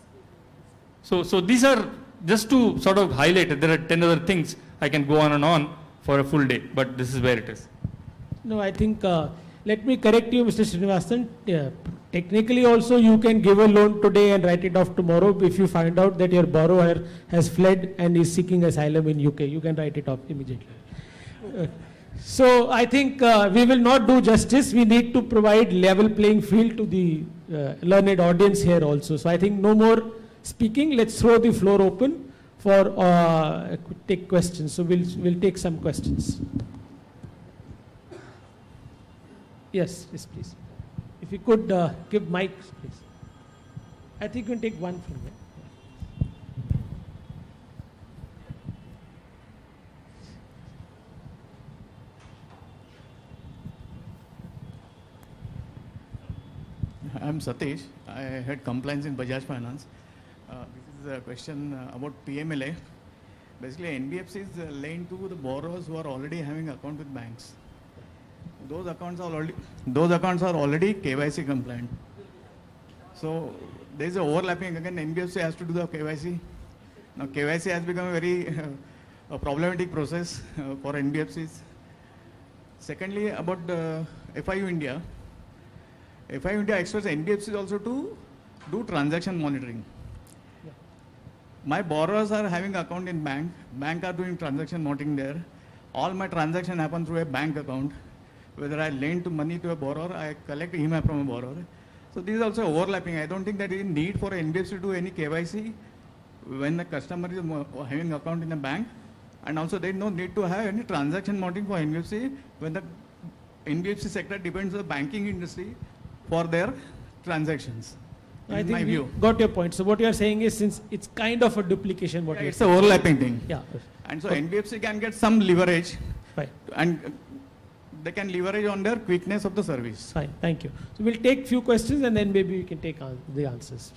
So these are just to sort of highlight it. There are 10 other things. I can go on and on for a full day, but this is where it is. No, I think, let me correct you, Mr. Srinivasan. Technically also you can give a loan today and write it off tomorrow if you find out that your borrower has fled and is seeking asylum in UK. You can write it off immediately. So I think we will not do justice. We need to provide level playing field to the learned audience here also. So I think no more speaking. Let's throw the floor open for take questions. So we'll take some questions. Yes, please. If you could give mics, please. I think you can take one from there. I'm Satish. I had compliance in Bajaj Finance. This is a question about PMLA. Basically, NBFCs lend to the borrowers who are already having account with banks. Those accounts are already KYC compliant. So there is a overlapping. Again, NBFC has to do the KYC. Now KYC has become a very problematic process for NBFCs. Secondly, about FIU India. FIU India expects NBFCs also to do transaction monitoring. Yeah. My borrowers are having account in bank are doing transaction monitoring there. All my transactions happen through a bank account. Whether I lend money to a borrower, I collect EMI from a borrower. So this is also overlapping. I don't think that there is need for NBFC to do any KYC when the customer is having account in a bank. And also there is no need to have any transaction monitoring for NBFC when the NBFC sector depends on the banking industry for their transactions. I think we got your point. So what you are saying is, since it's kind of a duplication, it's an overlapping thing. Yeah. And so NBFC can get some leverage. Right. And they can leverage on their quickness of the service. Fine, thank you. So we'll take few questions and then maybe we can take the answers.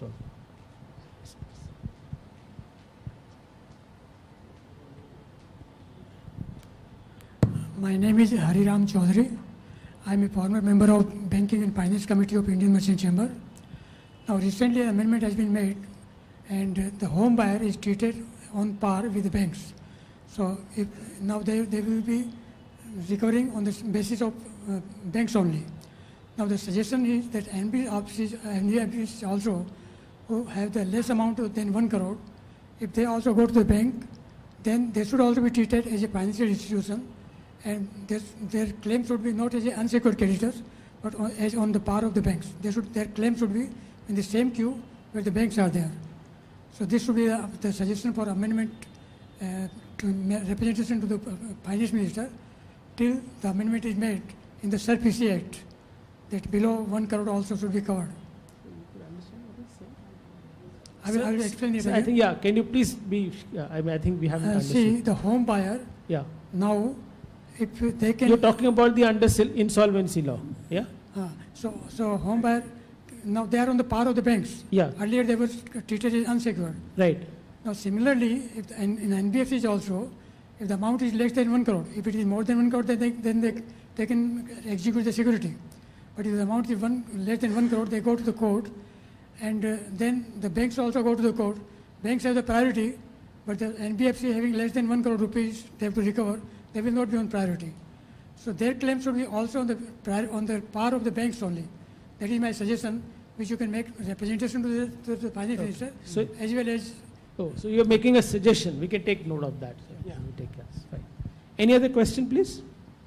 My name is Hariram Chaudhary. I am a former member of Banking and Finance Committee of Indian Merchant Chamber. Now recently an amendment has been made and the home buyer is treated on par with the banks. So if now they will be recovering on the basis of banks only. Now the suggestion is that NBFCs also who have the less amount than 1 crore, if they also go to the bank, then they should also be treated as a financial institution, and their claim should be not as an unsecured creditors, but as on the par of the banks. Their claim should be in the same queue where the banks are there. So this should be the suggestion for amendment to representation to the Finance Minister till the amendment is made in the SARFAESI Act that below 1 crore also should be covered. I will explain it. So I think, yeah, can you please be, I think we haven't understood. See, the home buyer, yeah. now, if they can... You're talking about the insolvency law, yeah? So home buyer, now they are on the par of the banks. Yeah. Earlier they were treated as unsecured. Right. Now similarly, if in NBFCs also, if the amount is less than 1 crore, if it is more than 1 crore, then they can execute the security. But if the amount is less than 1 crore, they go to the court, and then the banks also go to the court. Banks have the priority, but the NBFC having less than 1 crore rupees they have to recover, they will not be on priority. So their claims should be also on the par of the banks only. That is my suggestion, which you can make representation to the finance minister, So, as well as... Oh, so you're making a suggestion. We can take note of that. So Yeah. we take that. Fine. Any other question, please?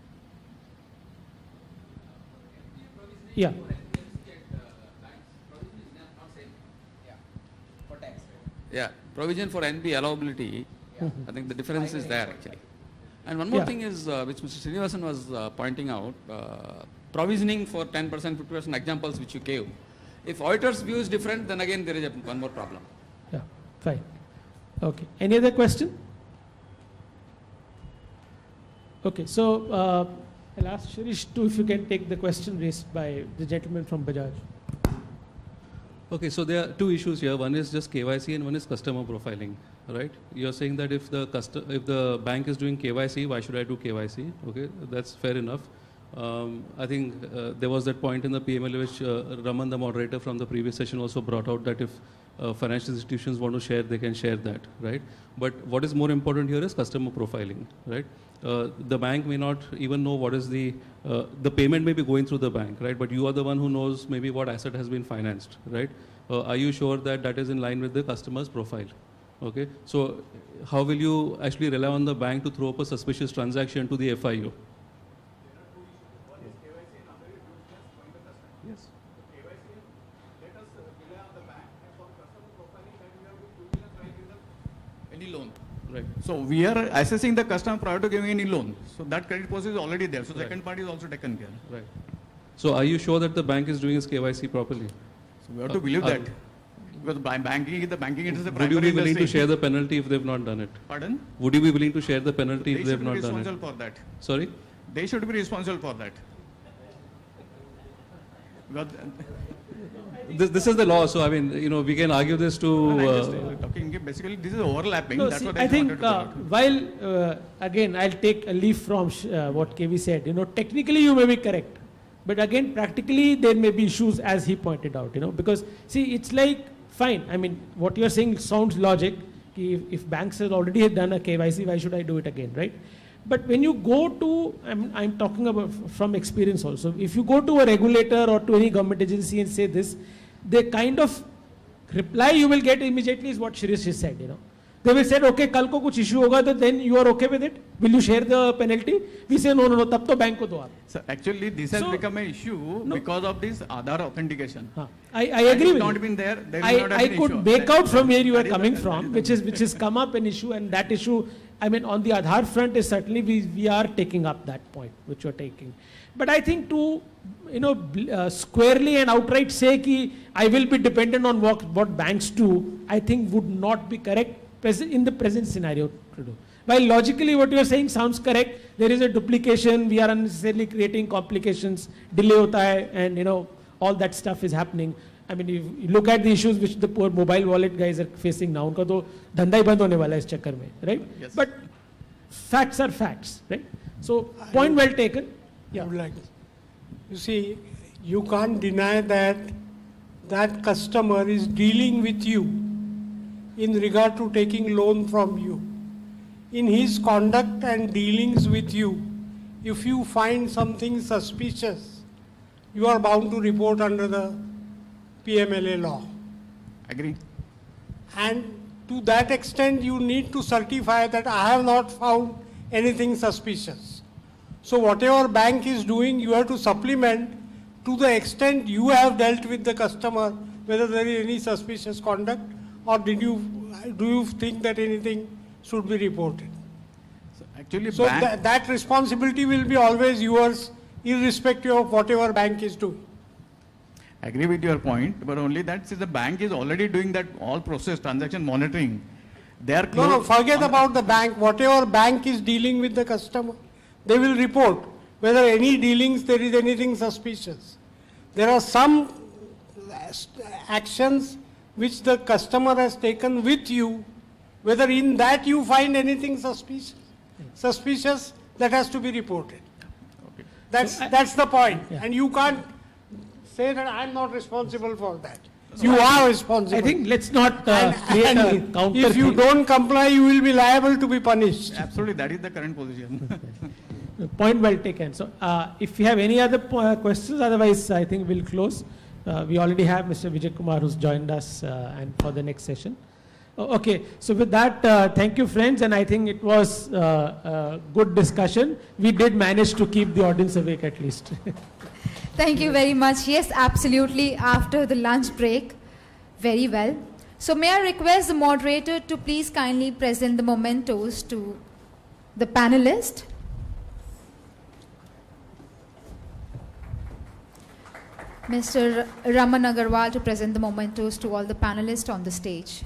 Yeah. Yeah, provision for NB allowability, I think the difference is there actually. And one more Yeah. thing is, which Mr. Srinivasan was pointing out, provisioning for 10%, 50% examples which you gave. If auditor's view is different, then again there is one more problem. Yeah, fine. Okay. Any other question? Okay, so I'll ask Shirish too if you can take the question raised by the gentleman from Bajaj. Okay, so there are two issues here. One is just KYC and one is customer profiling, right? You're saying that if the bank is doing KYC, why should I do KYC? Okay, that's fair enough. I think there was that point in the PMLA which Raman, the moderator from the previous session, also brought out that if financial institutions want to share, they can share that, right? But what is more important here is customer profiling, right? The bank may not even know what is the payment may be going through the bank, right? But you are the one who knows maybe what asset has been financed, right? Are you sure that that is in line with the customer's profile? Okay, so how will you actually rely on the bank to throw up a suspicious transaction to the FIU? Yes. Any loan. Right. So we are assessing the customer prior to giving any loan. So that credit process is already there. So second party is also taken care. Right. So are you sure that the bank is doing its KYC properly? So we have to believe that. Because the banking industry is the Would primary you be willing industry. to share the penalty if they've not done it? Pardon? Would you be willing to share the penalty They if they've should be not done it? responsible for that. Sorry? They should be responsible for that. Because This is the law, so I mean, you know, we can argue this to... talking, basically this is overlapping. No, That's see, what I think wanted to point out. while, again, I'll take a leaf from what KV said, you know, technically you may be correct. But again, practically there may be issues as he pointed out, you know, because see, it's like, fine, I mean, what you're saying sounds logic. If banks have already done a KYC, why should I do it again, right? But when you go to, I'm talking about from experience also, if you go to a regulator or to any government agency and say this, the kind of reply you will get immediately is what Shirish just said, you know. They will say, okay, kal ko kuch issue hoga, then you are okay with it? Will you share the penalty? We say, no, tab to bank ko do aap. So actually this has become an issue because of this Aadhaar authentication. I agree with not you. been there, there will not have I been could issue. make out from where you are coming from, which has come up an issue, and that issue, I mean, on the Aadhaar front is certainly we are taking up that point, which you're taking. But I think to, you know, squarely and outright say ki I will be dependent on what banks do, I think would not be correct in the present scenario to do. While logically what you are saying sounds correct, there is a duplication, we are unnecessarily creating complications, delay hota hai, and you know, all that stuff is happening. I mean, if you look at the issues which the poor mobile wallet guys are facing now, unka to dhanda hi band hone wala hai is chakkar mein, right? Yes. But facts are facts, right? So, point well taken. I would like, you see, you can't deny that that customer is dealing with you in regard to taking loan from you. In his conduct and dealings with you, if you find something suspicious, you are bound to report under the PMLA law. Agree. And to that extent, you need to certify that I have not found anything suspicious. So whatever bank is doing, you have to supplement to the extent you have dealt with the customer, whether there is any suspicious conduct, or do you think that anything should be reported? So actually, So that responsibility will be always yours, irrespective of whatever bank is doing. agree with your point, but only that since the bank is already doing that all process transaction monitoring, they are No, forget about the bank. Whatever bank is dealing with the customer, they will report whether any dealings there is anything suspicious. There are some actions which the customer has taken with you, whether in that you find anything suspicious, that has to be reported. Okay. That's the point. Yeah. And you can't say that I'm not responsible for that. You are responsible. I think let's not create a counter. If you don't comply, you will be liable to be punished. Absolutely, that is the current position. Point well taken. So if you have any other questions, otherwise I think we'll close. We already have Mr. Vijay Kumar who's joined us and for the next session. Okay, so with that, thank you friends, and I think it was a good discussion. We did manage to keep the audience awake at least. Thank you very much. Yes, absolutely, after the lunch break. Very well. So may I request the moderator to please kindly present the mementos to the panelists. Mr. Raman Agarwal to present the mementos to all the panelists on the stage.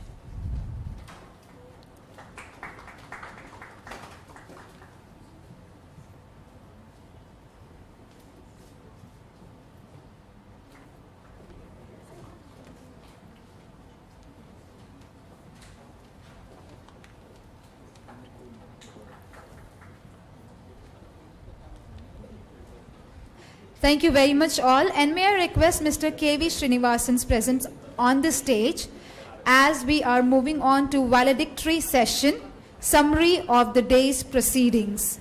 Thank you very much all, and may I request Mr. K.V. Srinivasan's presence on the stage as we are moving on to valedictory session, summary of the day's proceedings.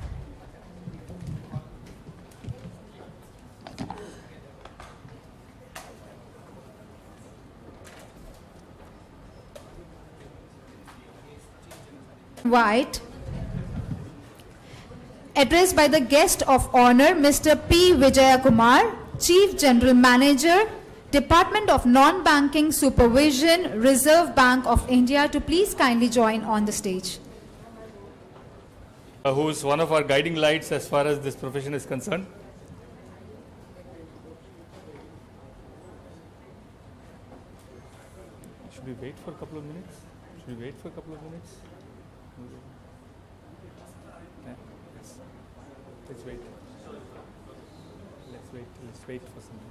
White. Addressed by the guest of honor, Mr. P. Vijayakumar, Chief General Manager, Department of Non-Banking Supervision, Reserve Bank of India, to please kindly join on the stage. Who is one of our guiding lights as far as this profession is concerned. Should we wait for a couple of minutes? Should we wait for a couple of minutes? Let's wait. Let's wait for some.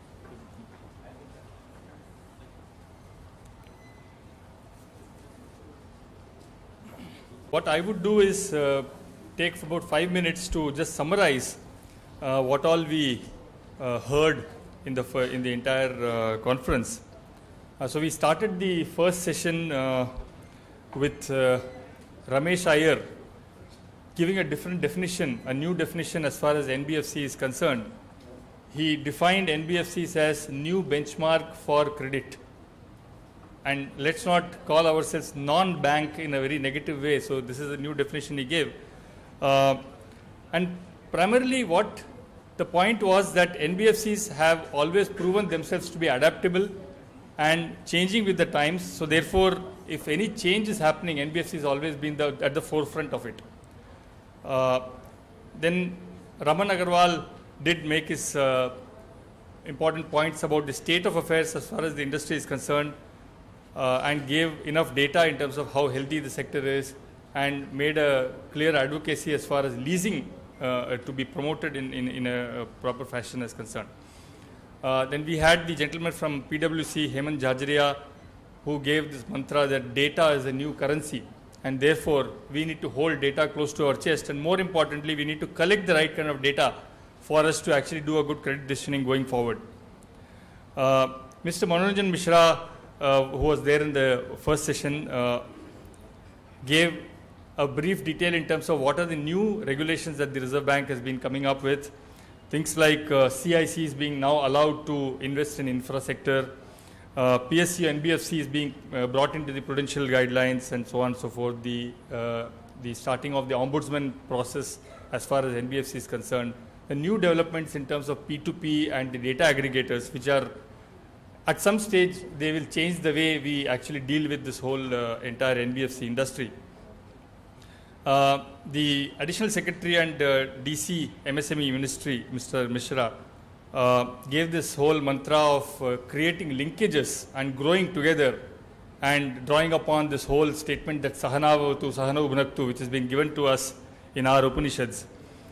What I would do is take about 5 minutes to just summarize what all we heard in the entire conference. So we started the first session with Ramesh Iyer giving a different definition, a new definition as far as NBFC is concerned. He defined NBFCs as new benchmark for credit. And let's not call ourselves non-bank in a very negative way. So this is a new definition he gave. And primarily what the point was that NBFCs have always proven themselves to be adaptable and changing with the times. So therefore, if any change is happening, NBFC has always been at the forefront of it. Then Raman Agarwal did make his important points about the state of affairs as far as the industry is concerned, and gave enough data in terms of how healthy the sector is, and made a clear advocacy as far as leasing to be promoted in a proper fashion is concerned. Then we had the gentleman from PwC, Hemant Jhajaria, who gave this mantra that data is a new currency, and therefore we need to hold data close to our chest, and more importantly, we need to collect the right kind of data for us to actually do a good credit decisioning going forward. Mr. Manoranjan Mishra, who was there in the first session, gave a brief detail in terms of what are the new regulations that the Reserve Bank has been coming up with. Things like CICs being now allowed to invest in infra sector, PSU and NBFC is being brought into the prudential guidelines, and so on and so forth. The starting of the ombudsman process as far as NBFC is concerned. The new developments in terms of P2P and the data aggregators, which are at some stage they will change the way we actually deal with this whole entire NBFC industry. The Additional Secretary and DC MSME Ministry, Mr. Mishra, gave this whole mantra of creating linkages and growing together and drawing upon this whole statement that Sahanavatu, Sahana Ubhunaktu, which is being given to us in our Upanishads.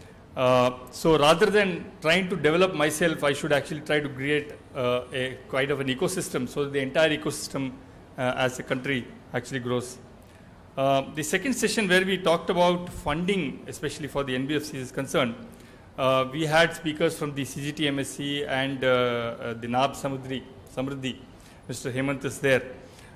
So rather than trying to develop myself, I should actually try to create a kind of an ecosystem so that the entire ecosystem as a country actually grows. The second session where we talked about funding, especially for the NBFCs is concerned, we had speakers from the CGT MSC and the NAB Samruddhi. Mr. Hemant is there.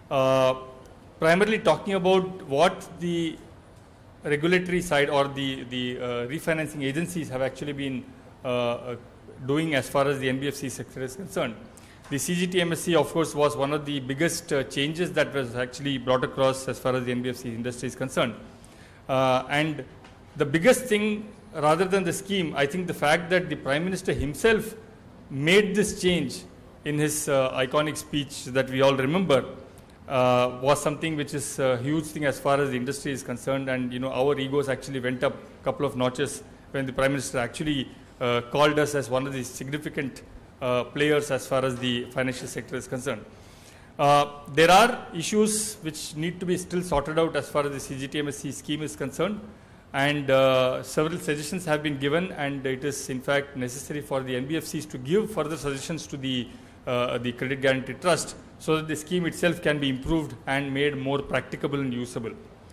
Primarily talking about what the regulatory side or the refinancing agencies have actually been doing as far as the NBFC sector is concerned. The CGT MSC, of course, was one of the biggest changes that was actually brought across as far as the NBFC industry is concerned. And the biggest thing, rather than the scheme, I think the fact that the Prime Minister himself made this change in his iconic speech that we all remember was something which is a huge thing as far as the industry is concerned. And you know, our egos actually went up a couple of notches when the Prime Minister actually called us as one of the significant players as far as the financial sector is concerned. There are issues which need to be still sorted out as far as the CGTMSC scheme is concerned, and several suggestions have been given, and it is in fact necessary for the NBFCs to give further suggestions to the Credit Guarantee Trust so that the scheme itself can be improved and made more practicable and usable.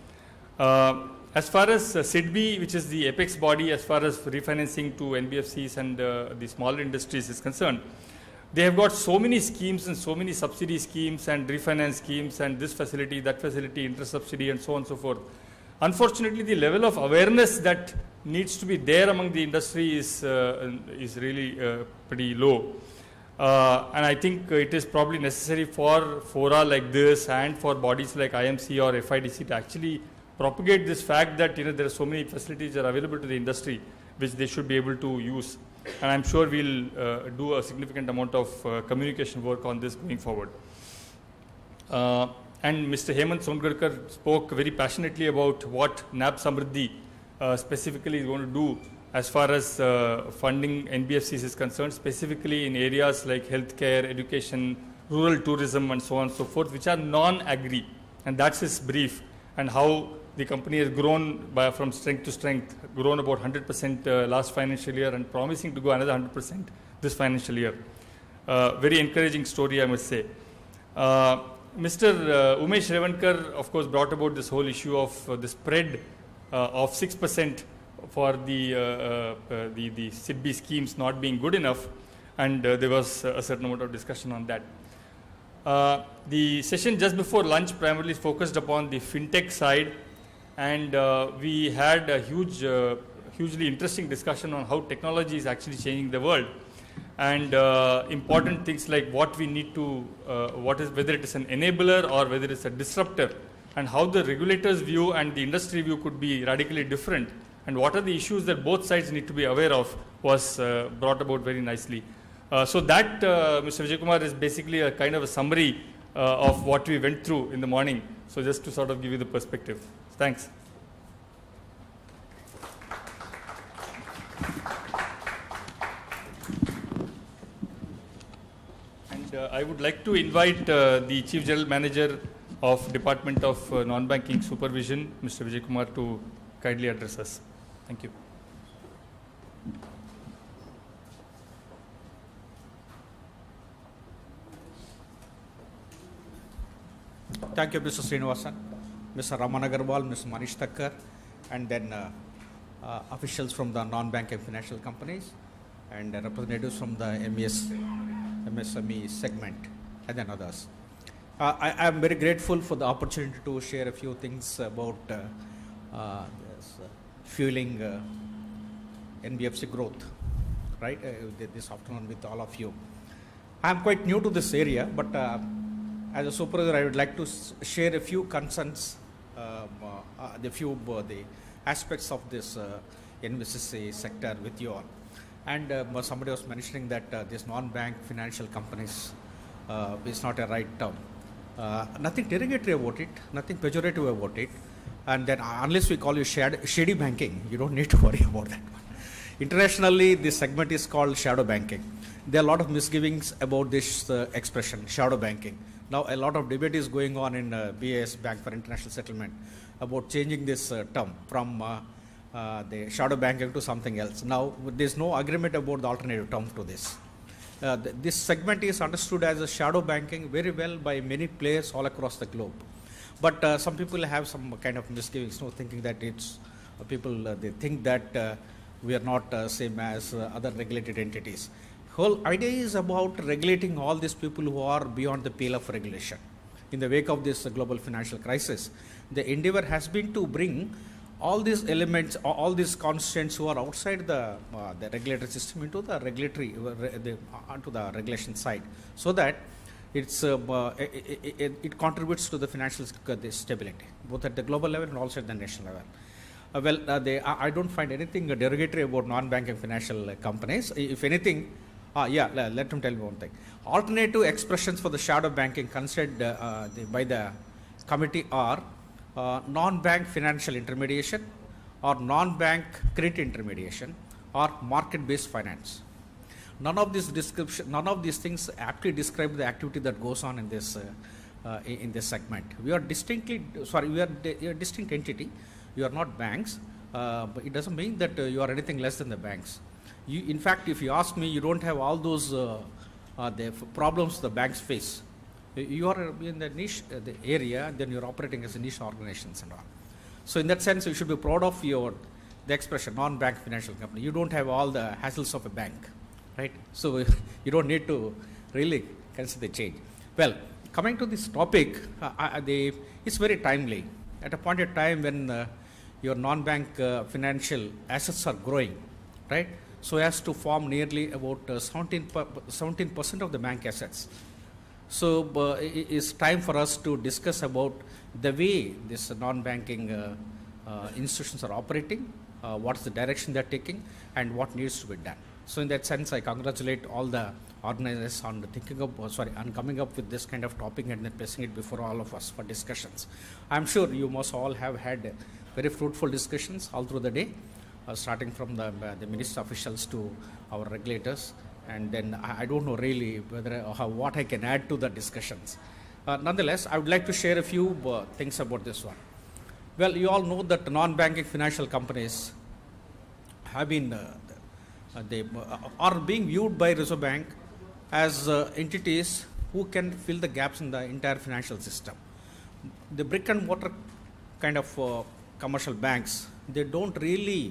As far as SIDBI, which is the apex body as far as refinancing to NBFCs and the smaller industries is concerned, they have got so many schemes and so many subsidy schemes and refinance schemes and this facility, that facility, interest subsidy and so on and so forth. Unfortunately, the level of awareness that needs to be there among the industry is really pretty low. And I think it is probably necessary for fora like this and for bodies like IMC or FIDC to actually propagate this fact that there are so many facilities that are available to the industry which they should be able to use. And I'm sure we'll do a significant amount of communication work on this going forward. And Mr. Hemant Songarkar spoke very passionately about what NAB Samruddhi specifically is going to do as far as funding NBFCs is concerned, specifically in areas like healthcare, education, rural tourism and so on and so forth, which are non-agri. And that's his brief, and how the company has grown from strength to strength, grown about 100% last financial year and promising to go another 100% this financial year. Very encouraging story, I must say. Mr. Umesh Revankar, of course, brought about this whole issue of the spread of 6% for the SIDBI schemes not being good enough, and there was a certain amount of discussion on that. The session just before lunch primarily focused upon the fintech side, and we had a hugely interesting discussion on how technology is actually changing the world, and important things like what we need to, whether it is an enabler or whether it's a disruptor, and how the regulators' view and the industry view could be radically different, and what are the issues that both sides need to be aware of was brought about very nicely. So that, Mr. Vijay Kumar, is basically a kind of a summary of what we went through in the morning. So just to sort of give you the perspective. Thanks. And I would like to invite the Chief General Manager of Department of Non-Banking Supervision, Mr. Vijay Kumar, to kindly address us. Thank you. Thank you, Mr. Srinivasan, Mr. Raman Agarwal, Mr. Manish Thakkar, and then officials from the non-banking financial companies and representatives from the MSME segment, and then others. I am very grateful for the opportunity to share a few things about fueling NBFC growth, right, this afternoon with all of you. I am quite new to this area, but as a supervisor, I would like to share a few concerns, the aspects of this NBFC sector with you all. And somebody was mentioning that this non-bank financial companies is not a right term. Nothing derogatory about it, nothing pejorative about it. And then unless we call you shady banking, you don't need to worry about that one. Internationally, this segment is called shadow banking. There are a lot of misgivings about this expression, shadow banking. Now, a lot of debate is going on in BIS, Bank for International Settlement, about changing this term from the shadow banking to something else. Now, there's no agreement about the alternative term to this. This segment is understood as a shadow banking very well by many players all across the globe. But some people have some kind of misgivings, thinking that it's they think that we are not same as other regulated entities. Whole idea is about regulating all these people who are beyond the pale of regulation. In the wake of this global financial crisis, the endeavor has been to bring all these elements, all these constituents who are outside the regulatory system into the regulatory, onto the regulation side, so that it contributes to the financial stability, both at the global level and also at the national level. I don't find anything derogatory about non-banking financial companies. If anything, let me tell you one thing. Alternative expressions for the shadow banking considered by the committee are non-bank financial intermediation, or non-bank credit intermediation, or market-based finance. None of these things aptly describe the activity that goes on in this segment. We are a distinct entity. You are not banks, but it doesn't mean that you are anything less than the banks. In fact, if you ask me, you don't have all those the problems the banks face. You are in the niche the area, then you're operating as a niche organizations and all. So in that sense, you should be proud of the expression non-bank financial company. You don't have all the hassles of a bank, right? So you don't need to really consider the change. Well, coming to this topic, it's very timely. At a point in time when your non-bank financial assets are growing, right? So as to form nearly about 17% of the bank assets. So it's time for us to discuss about the way this non-banking institutions are operating, what's the direction they're taking, and what needs to be done. So in that sense, I congratulate all the organizers on coming up with this kind of topic and then placing it before all of us for discussions. I'm sure you must all have had very fruitful discussions all through the day, starting from the minister officials to our regulators. And then I don't know really what I can add to the discussions. Nonetheless, I would like to share a few things about this one. Well, you all know that non-banking financial companies have been, are being viewed by Reserve Bank as entities who can fill the gaps in the entire financial system. The brick and mortar kind of commercial banks, they don't really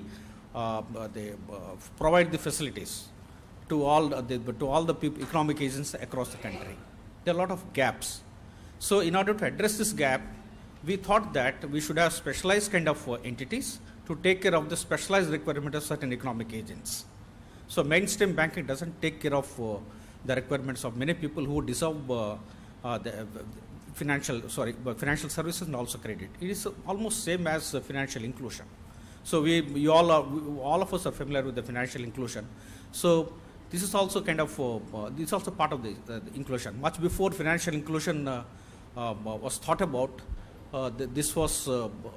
provide the facilities to all the economic agents across the country. There are a lot of gaps. So in order to address this gap, we thought that we should have specialized kind of entities to take care of the specialized requirement of certain economic agents. So mainstream banking doesn't take care of the requirements of many people who deserve the financial services and also credit. It is almost same as financial inclusion. So all of us are familiar with the financial inclusion. So this is also kind of this is also part of the inclusion. Much before financial inclusion was thought about, this was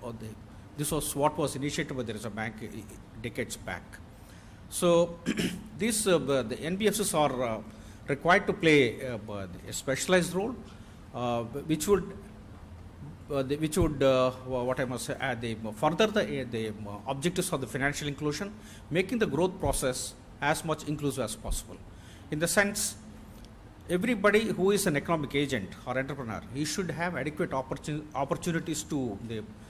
what was initiated by the Reserve Bank decades back. So these the NBFCs are required to play a specialized role, which would what I must say, further the objectives of the financial inclusion, making the growth process as much inclusive as possible. In the sense, everybody who is an economic agent or entrepreneur, he should have adequate opportunities to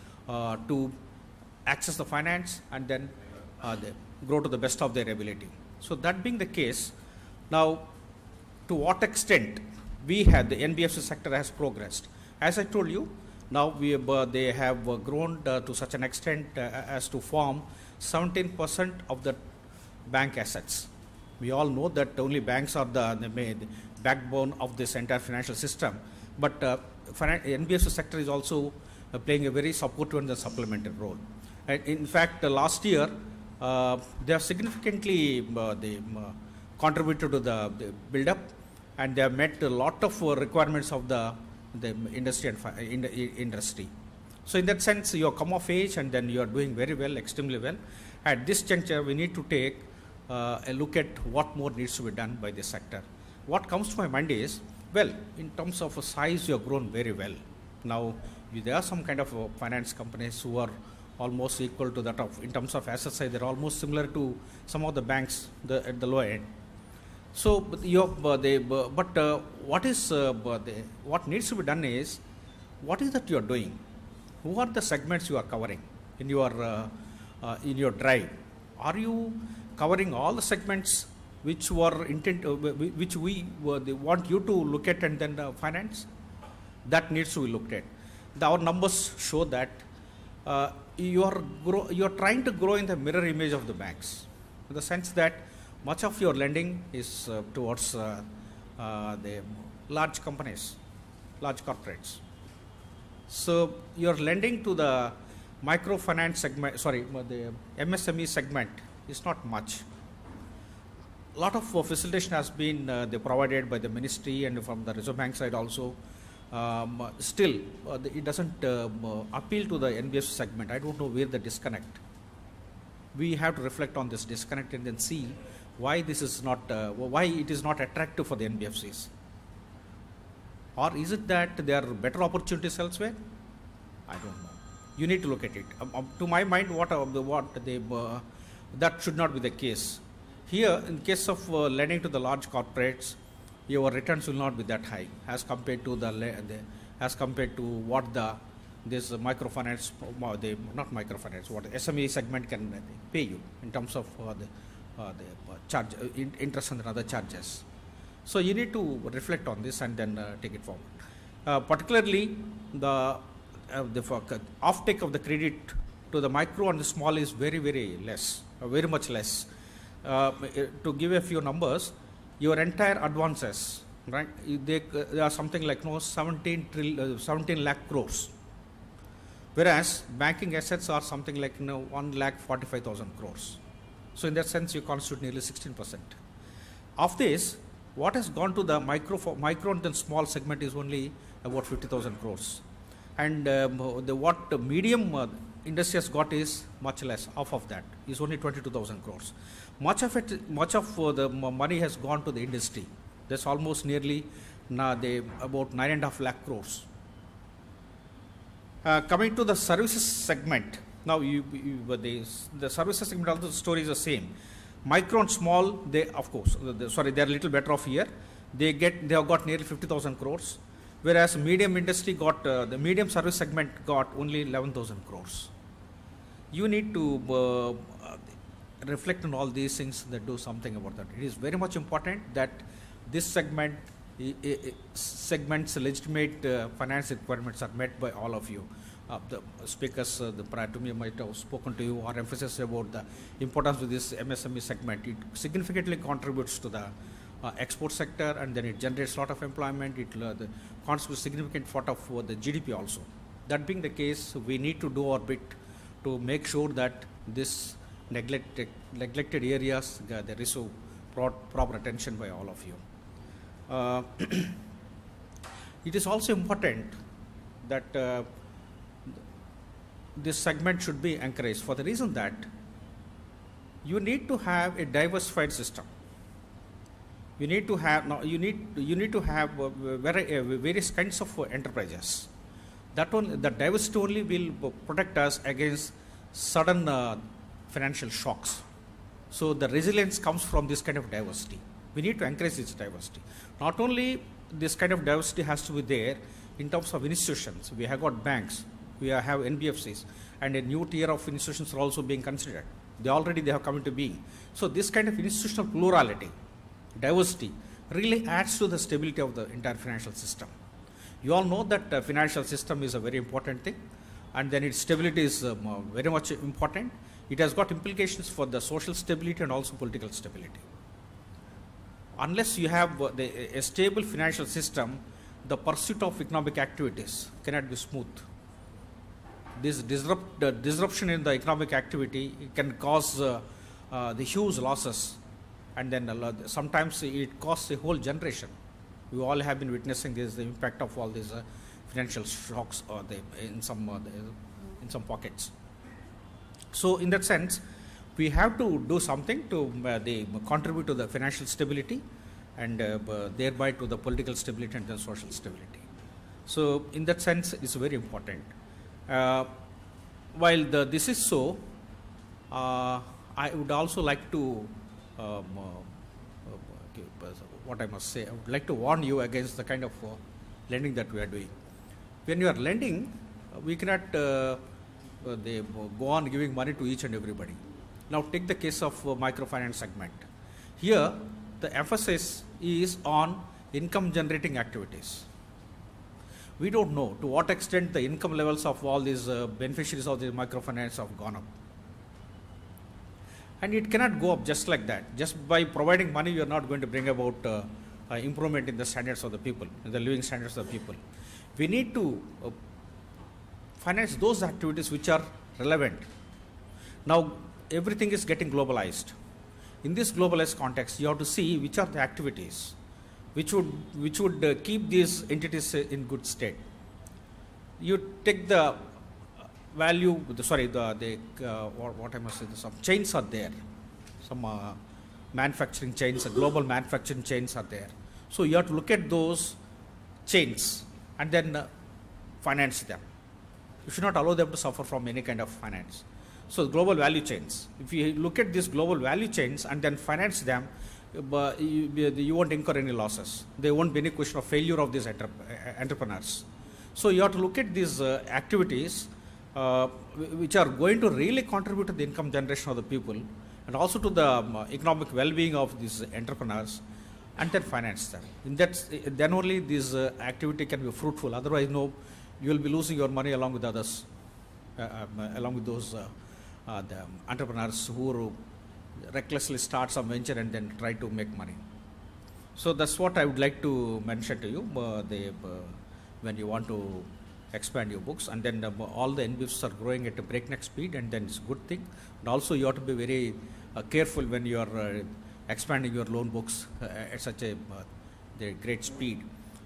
access the finance and then grow to the best of their ability. So that being the case, now to what extent the NBFC sector has progressed? As I told you, now they have grown to such an extent as to form 17% of the bank assets. We all know that only banks are the backbone of this entire financial system, but NBFC sector is also playing a very supportive and supplementary role. And in fact, last year they have significantly contributed to the build-up, and they have met a lot of requirements of the industry and industry. So in that sense, you have come of age and then you are doing very well, extremely well. At this juncture, we need to take a look at what more needs to be done by this sector. What comes to my mind is, well, in terms of size, you have grown very well. Now, there are some kind of finance companies who are almost equal to that of, in terms of asset size, they're almost similar to some of the banks at the lower end. So, what needs to be done is, what is that you are doing? Who are the segments you are covering in your drive? Are you covering all the segments which were which we they want you to look at and then finance? That needs to be looked at. Our numbers show that you are trying to grow in the mirror image of the banks, in the sense that much of your lending is towards the large companies, large corporates. So your lending to the microfinance segment, the MSME segment is not much. A lot of facilitation has been provided by the ministry and from the Reserve Bank side also. Still, it doesn't appeal to the NBFC segment. I don't know where the disconnect. We have to reflect on this disconnect and then see why this is not, why it is not attractive for the NBFCs. Or is it that there are better opportunities elsewhere? I don't know. You need to look at it. To my mind, that should not be the case. Here, in case of lending to the large corporates, your returns will not be that high as compared to what this microfinance, not microfinance, what SME segment can pay you in terms of the charge, interest and other charges. So you need to reflect on this and then take it forward. Particularly, the offtake of the credit to the micro and the small is very, very less, very much less. To give a few numbers, your entire advances, right? They are something like 17 lakh crores, whereas banking assets are something like 1,45,000 crores. So in that sense, you constitute nearly 16%. Of this, what has gone to the micro and small segment is only about 50,000 crores, and what the medium industry has got is much less. Half of that is only 22,000 crores. Much of the money has gone to the industry. That's almost nearly about 9.5 lakh crores. Coming to the services segment, now the services segment also the story is the same. Micro and small, they of course, they are a little better off here. They have got nearly 50,000 crores, whereas medium industry got the medium service segment got only 11,000 crores. You need to reflect on all these things that do something about that. It is very much important that this segment's legitimate finance requirements are met by all of you. The speakers prior to me might have spoken to you or emphasis about the importance of this MSME segment. It significantly contributes to the export sector, and then it generates a lot of employment. It contributes significant part of the GDP also. That being the case, we need to do our bit to make sure that this neglected areas there is so proper attention by all of you. It is also important that this segment should be encouraged for the reason that you need to have a diversified system. You need to have various kinds of enterprises. That diversity only will protect us against sudden financial shocks. So the resilience comes from this kind of diversity. We need to encourage this diversity. Not only this kind of diversity has to be there in terms of institutions. We have got banks, we have NBFCs, and a new tier of institutions are also being considered. They have come into being. So this kind of institutional plurality, diversity, really adds to the stability of the entire financial system. You all know that financial system is a very important thing, and then its stability is very much important. It has got implications for the social stability and also political stability. Unless you have a stable financial system, the pursuit of economic activities cannot be smooth. This disruption in the economic activity can cause the huge losses, and then sometimes it costs a whole generation. We all have been witnessing this, the impact of all this financial shocks or in some pockets. So in that sense, we have to do something to contribute to the financial stability and thereby to the political stability and the social stability. So in that sense, it's very important. While this is so, I would also like to, what I must say, I would like to warn you against the kind of lending that we are doing. When you are lending, we cannot go on giving money to each and everybody. Now take the case of microfinance segment. Here, the emphasis is on income generating activities. We don't know to what extent the income levels of all these beneficiaries of the microfinance have gone up. And it cannot go up just like that. Just by providing money, you are not going to bring about improvement in the standards of the people, in the living standards of the people. We need to finance those activities which are relevant. Now, everything is getting globalized. In this globalized context, you have to see which are the activities which would keep these entities in good state. You take the value, what I must say, some chains are there. Some manufacturing chains, global manufacturing chains are there. So you have to look at those chains and then finance them. You should not allow them to suffer from any kind of finance. So global value chains. If you look at these global value chains and then finance them, you won't incur any losses. There won't be any question of failure of these entrepreneurs. So you have to look at these activities which are going to really contribute to the income generation of the people and also to the economic well-being of these entrepreneurs, and then finance them. Then only this activity can be fruitful. Otherwise, no, you will be losing your money along with others, along with those the entrepreneurs who recklessly start some venture and then try to make money. So that's what I would like to mention to you. When you want to expand your books, and then all the NBFCs are growing at a breakneck speed, and then it's a good thing. And also you have to be very careful when you are expanding your loan books at such a great speed.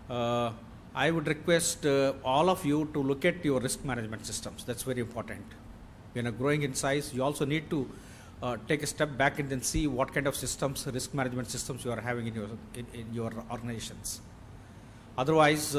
I would request all of you to look at your risk management systems. That's very important. When you're growing in size, you also need to take a step back and then see what kind of systems, risk management systems you are having in your organizations. Otherwise,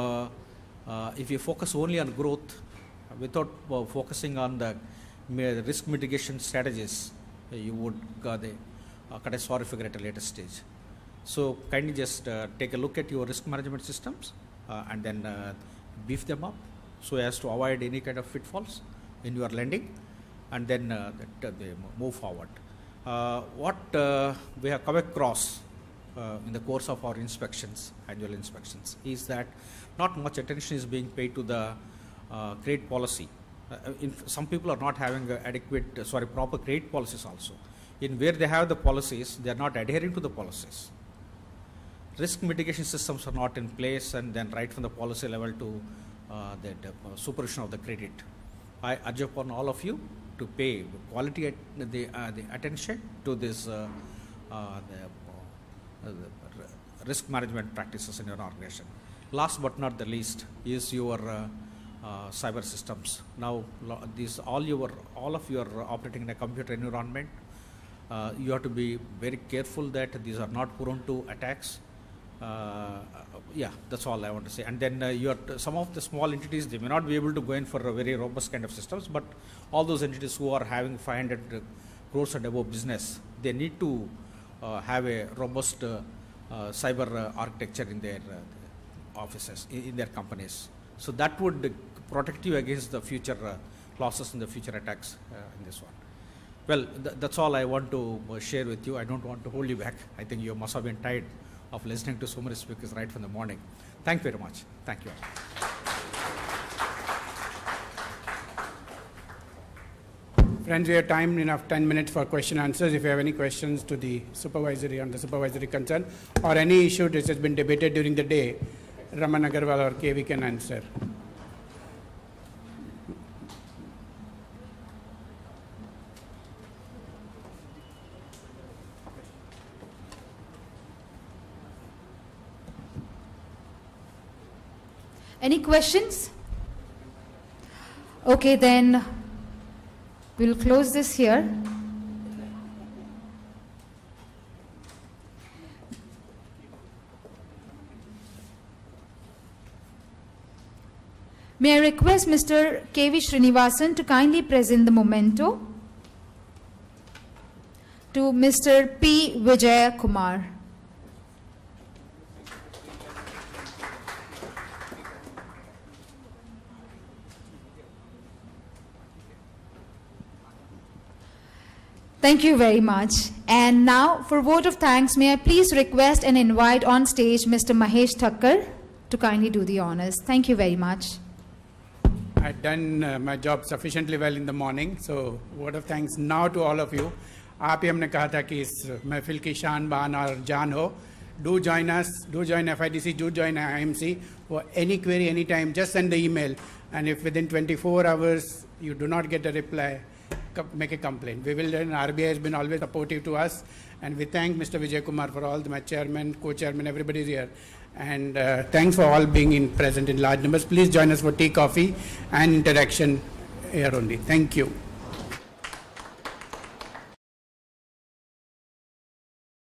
if you focus only on growth without focusing on the risk mitigation strategies, you would cut a sorry figure at a later stage. So kindly just take a look at your risk management systems and then beef them up so as to avoid any kind of pitfalls in your lending, and then they move forward. What we have come across in the course of our inspections, annual inspections, is that not much attention is being paid to the credit policy. Some people are not having proper credit policies also. In where they have the policies, they are not adhering to the policies. Risk mitigation systems are not in place, and then right from the policy level to the supervision of the credit. I urge upon all of you to pay quality the attention to this the risk management practices in your organization. Last but not the least is your cyber systems. Now, all of you are operating in a computer environment. You have to be very careful that these are not prone to attacks. Yeah, that's all I want to say. And then some of the small entities, they may not be able to go in for a very robust kind of systems, but all those entities who are having 500 crores and above business, they need to have a robust cyber architecture in their offices, in their companies. So that would protect you against the future losses and the future attacks in this one. Well, that's all I want to share with you. I don't want to hold you back. I think you must have been tired of listening to so many speakers right from the morning. Thank you very much. Thank you. Friends, we have time enough, 10 minutes for question answers. If you have any questions to the supervisory on the supervisory concern or any issue that has been debated during the day, Raman Agarwal or KV can answer. Any questions? Okay, then we'll close this here. May I request Mr. K.V. Srinivasan to kindly present the memento to Mr. P. Vijay Kumar. Thank you very much. And now, for vote of thanks, may I please request and invite on stage Mr. Mahesh Thakkar to kindly do the honors. Thank you very much. I've done my job sufficiently well in the morning, so word of thanks now to all of you. आप ही हमने कहा था कि इस महफिल की शान बान और जान हो. Do join us, do join FIDC, do join IMC. For any query, any time, just send the email. And if within 24 hours you do not get a reply, make a complaint. We will then, RBI has been always supportive to us. And we thank Mr. Vijay Kumar for all, my chairman, co-chairman, everybody is here. And thanks for all being present in large numbers. Please join us for tea, coffee and interaction here only. Thank you.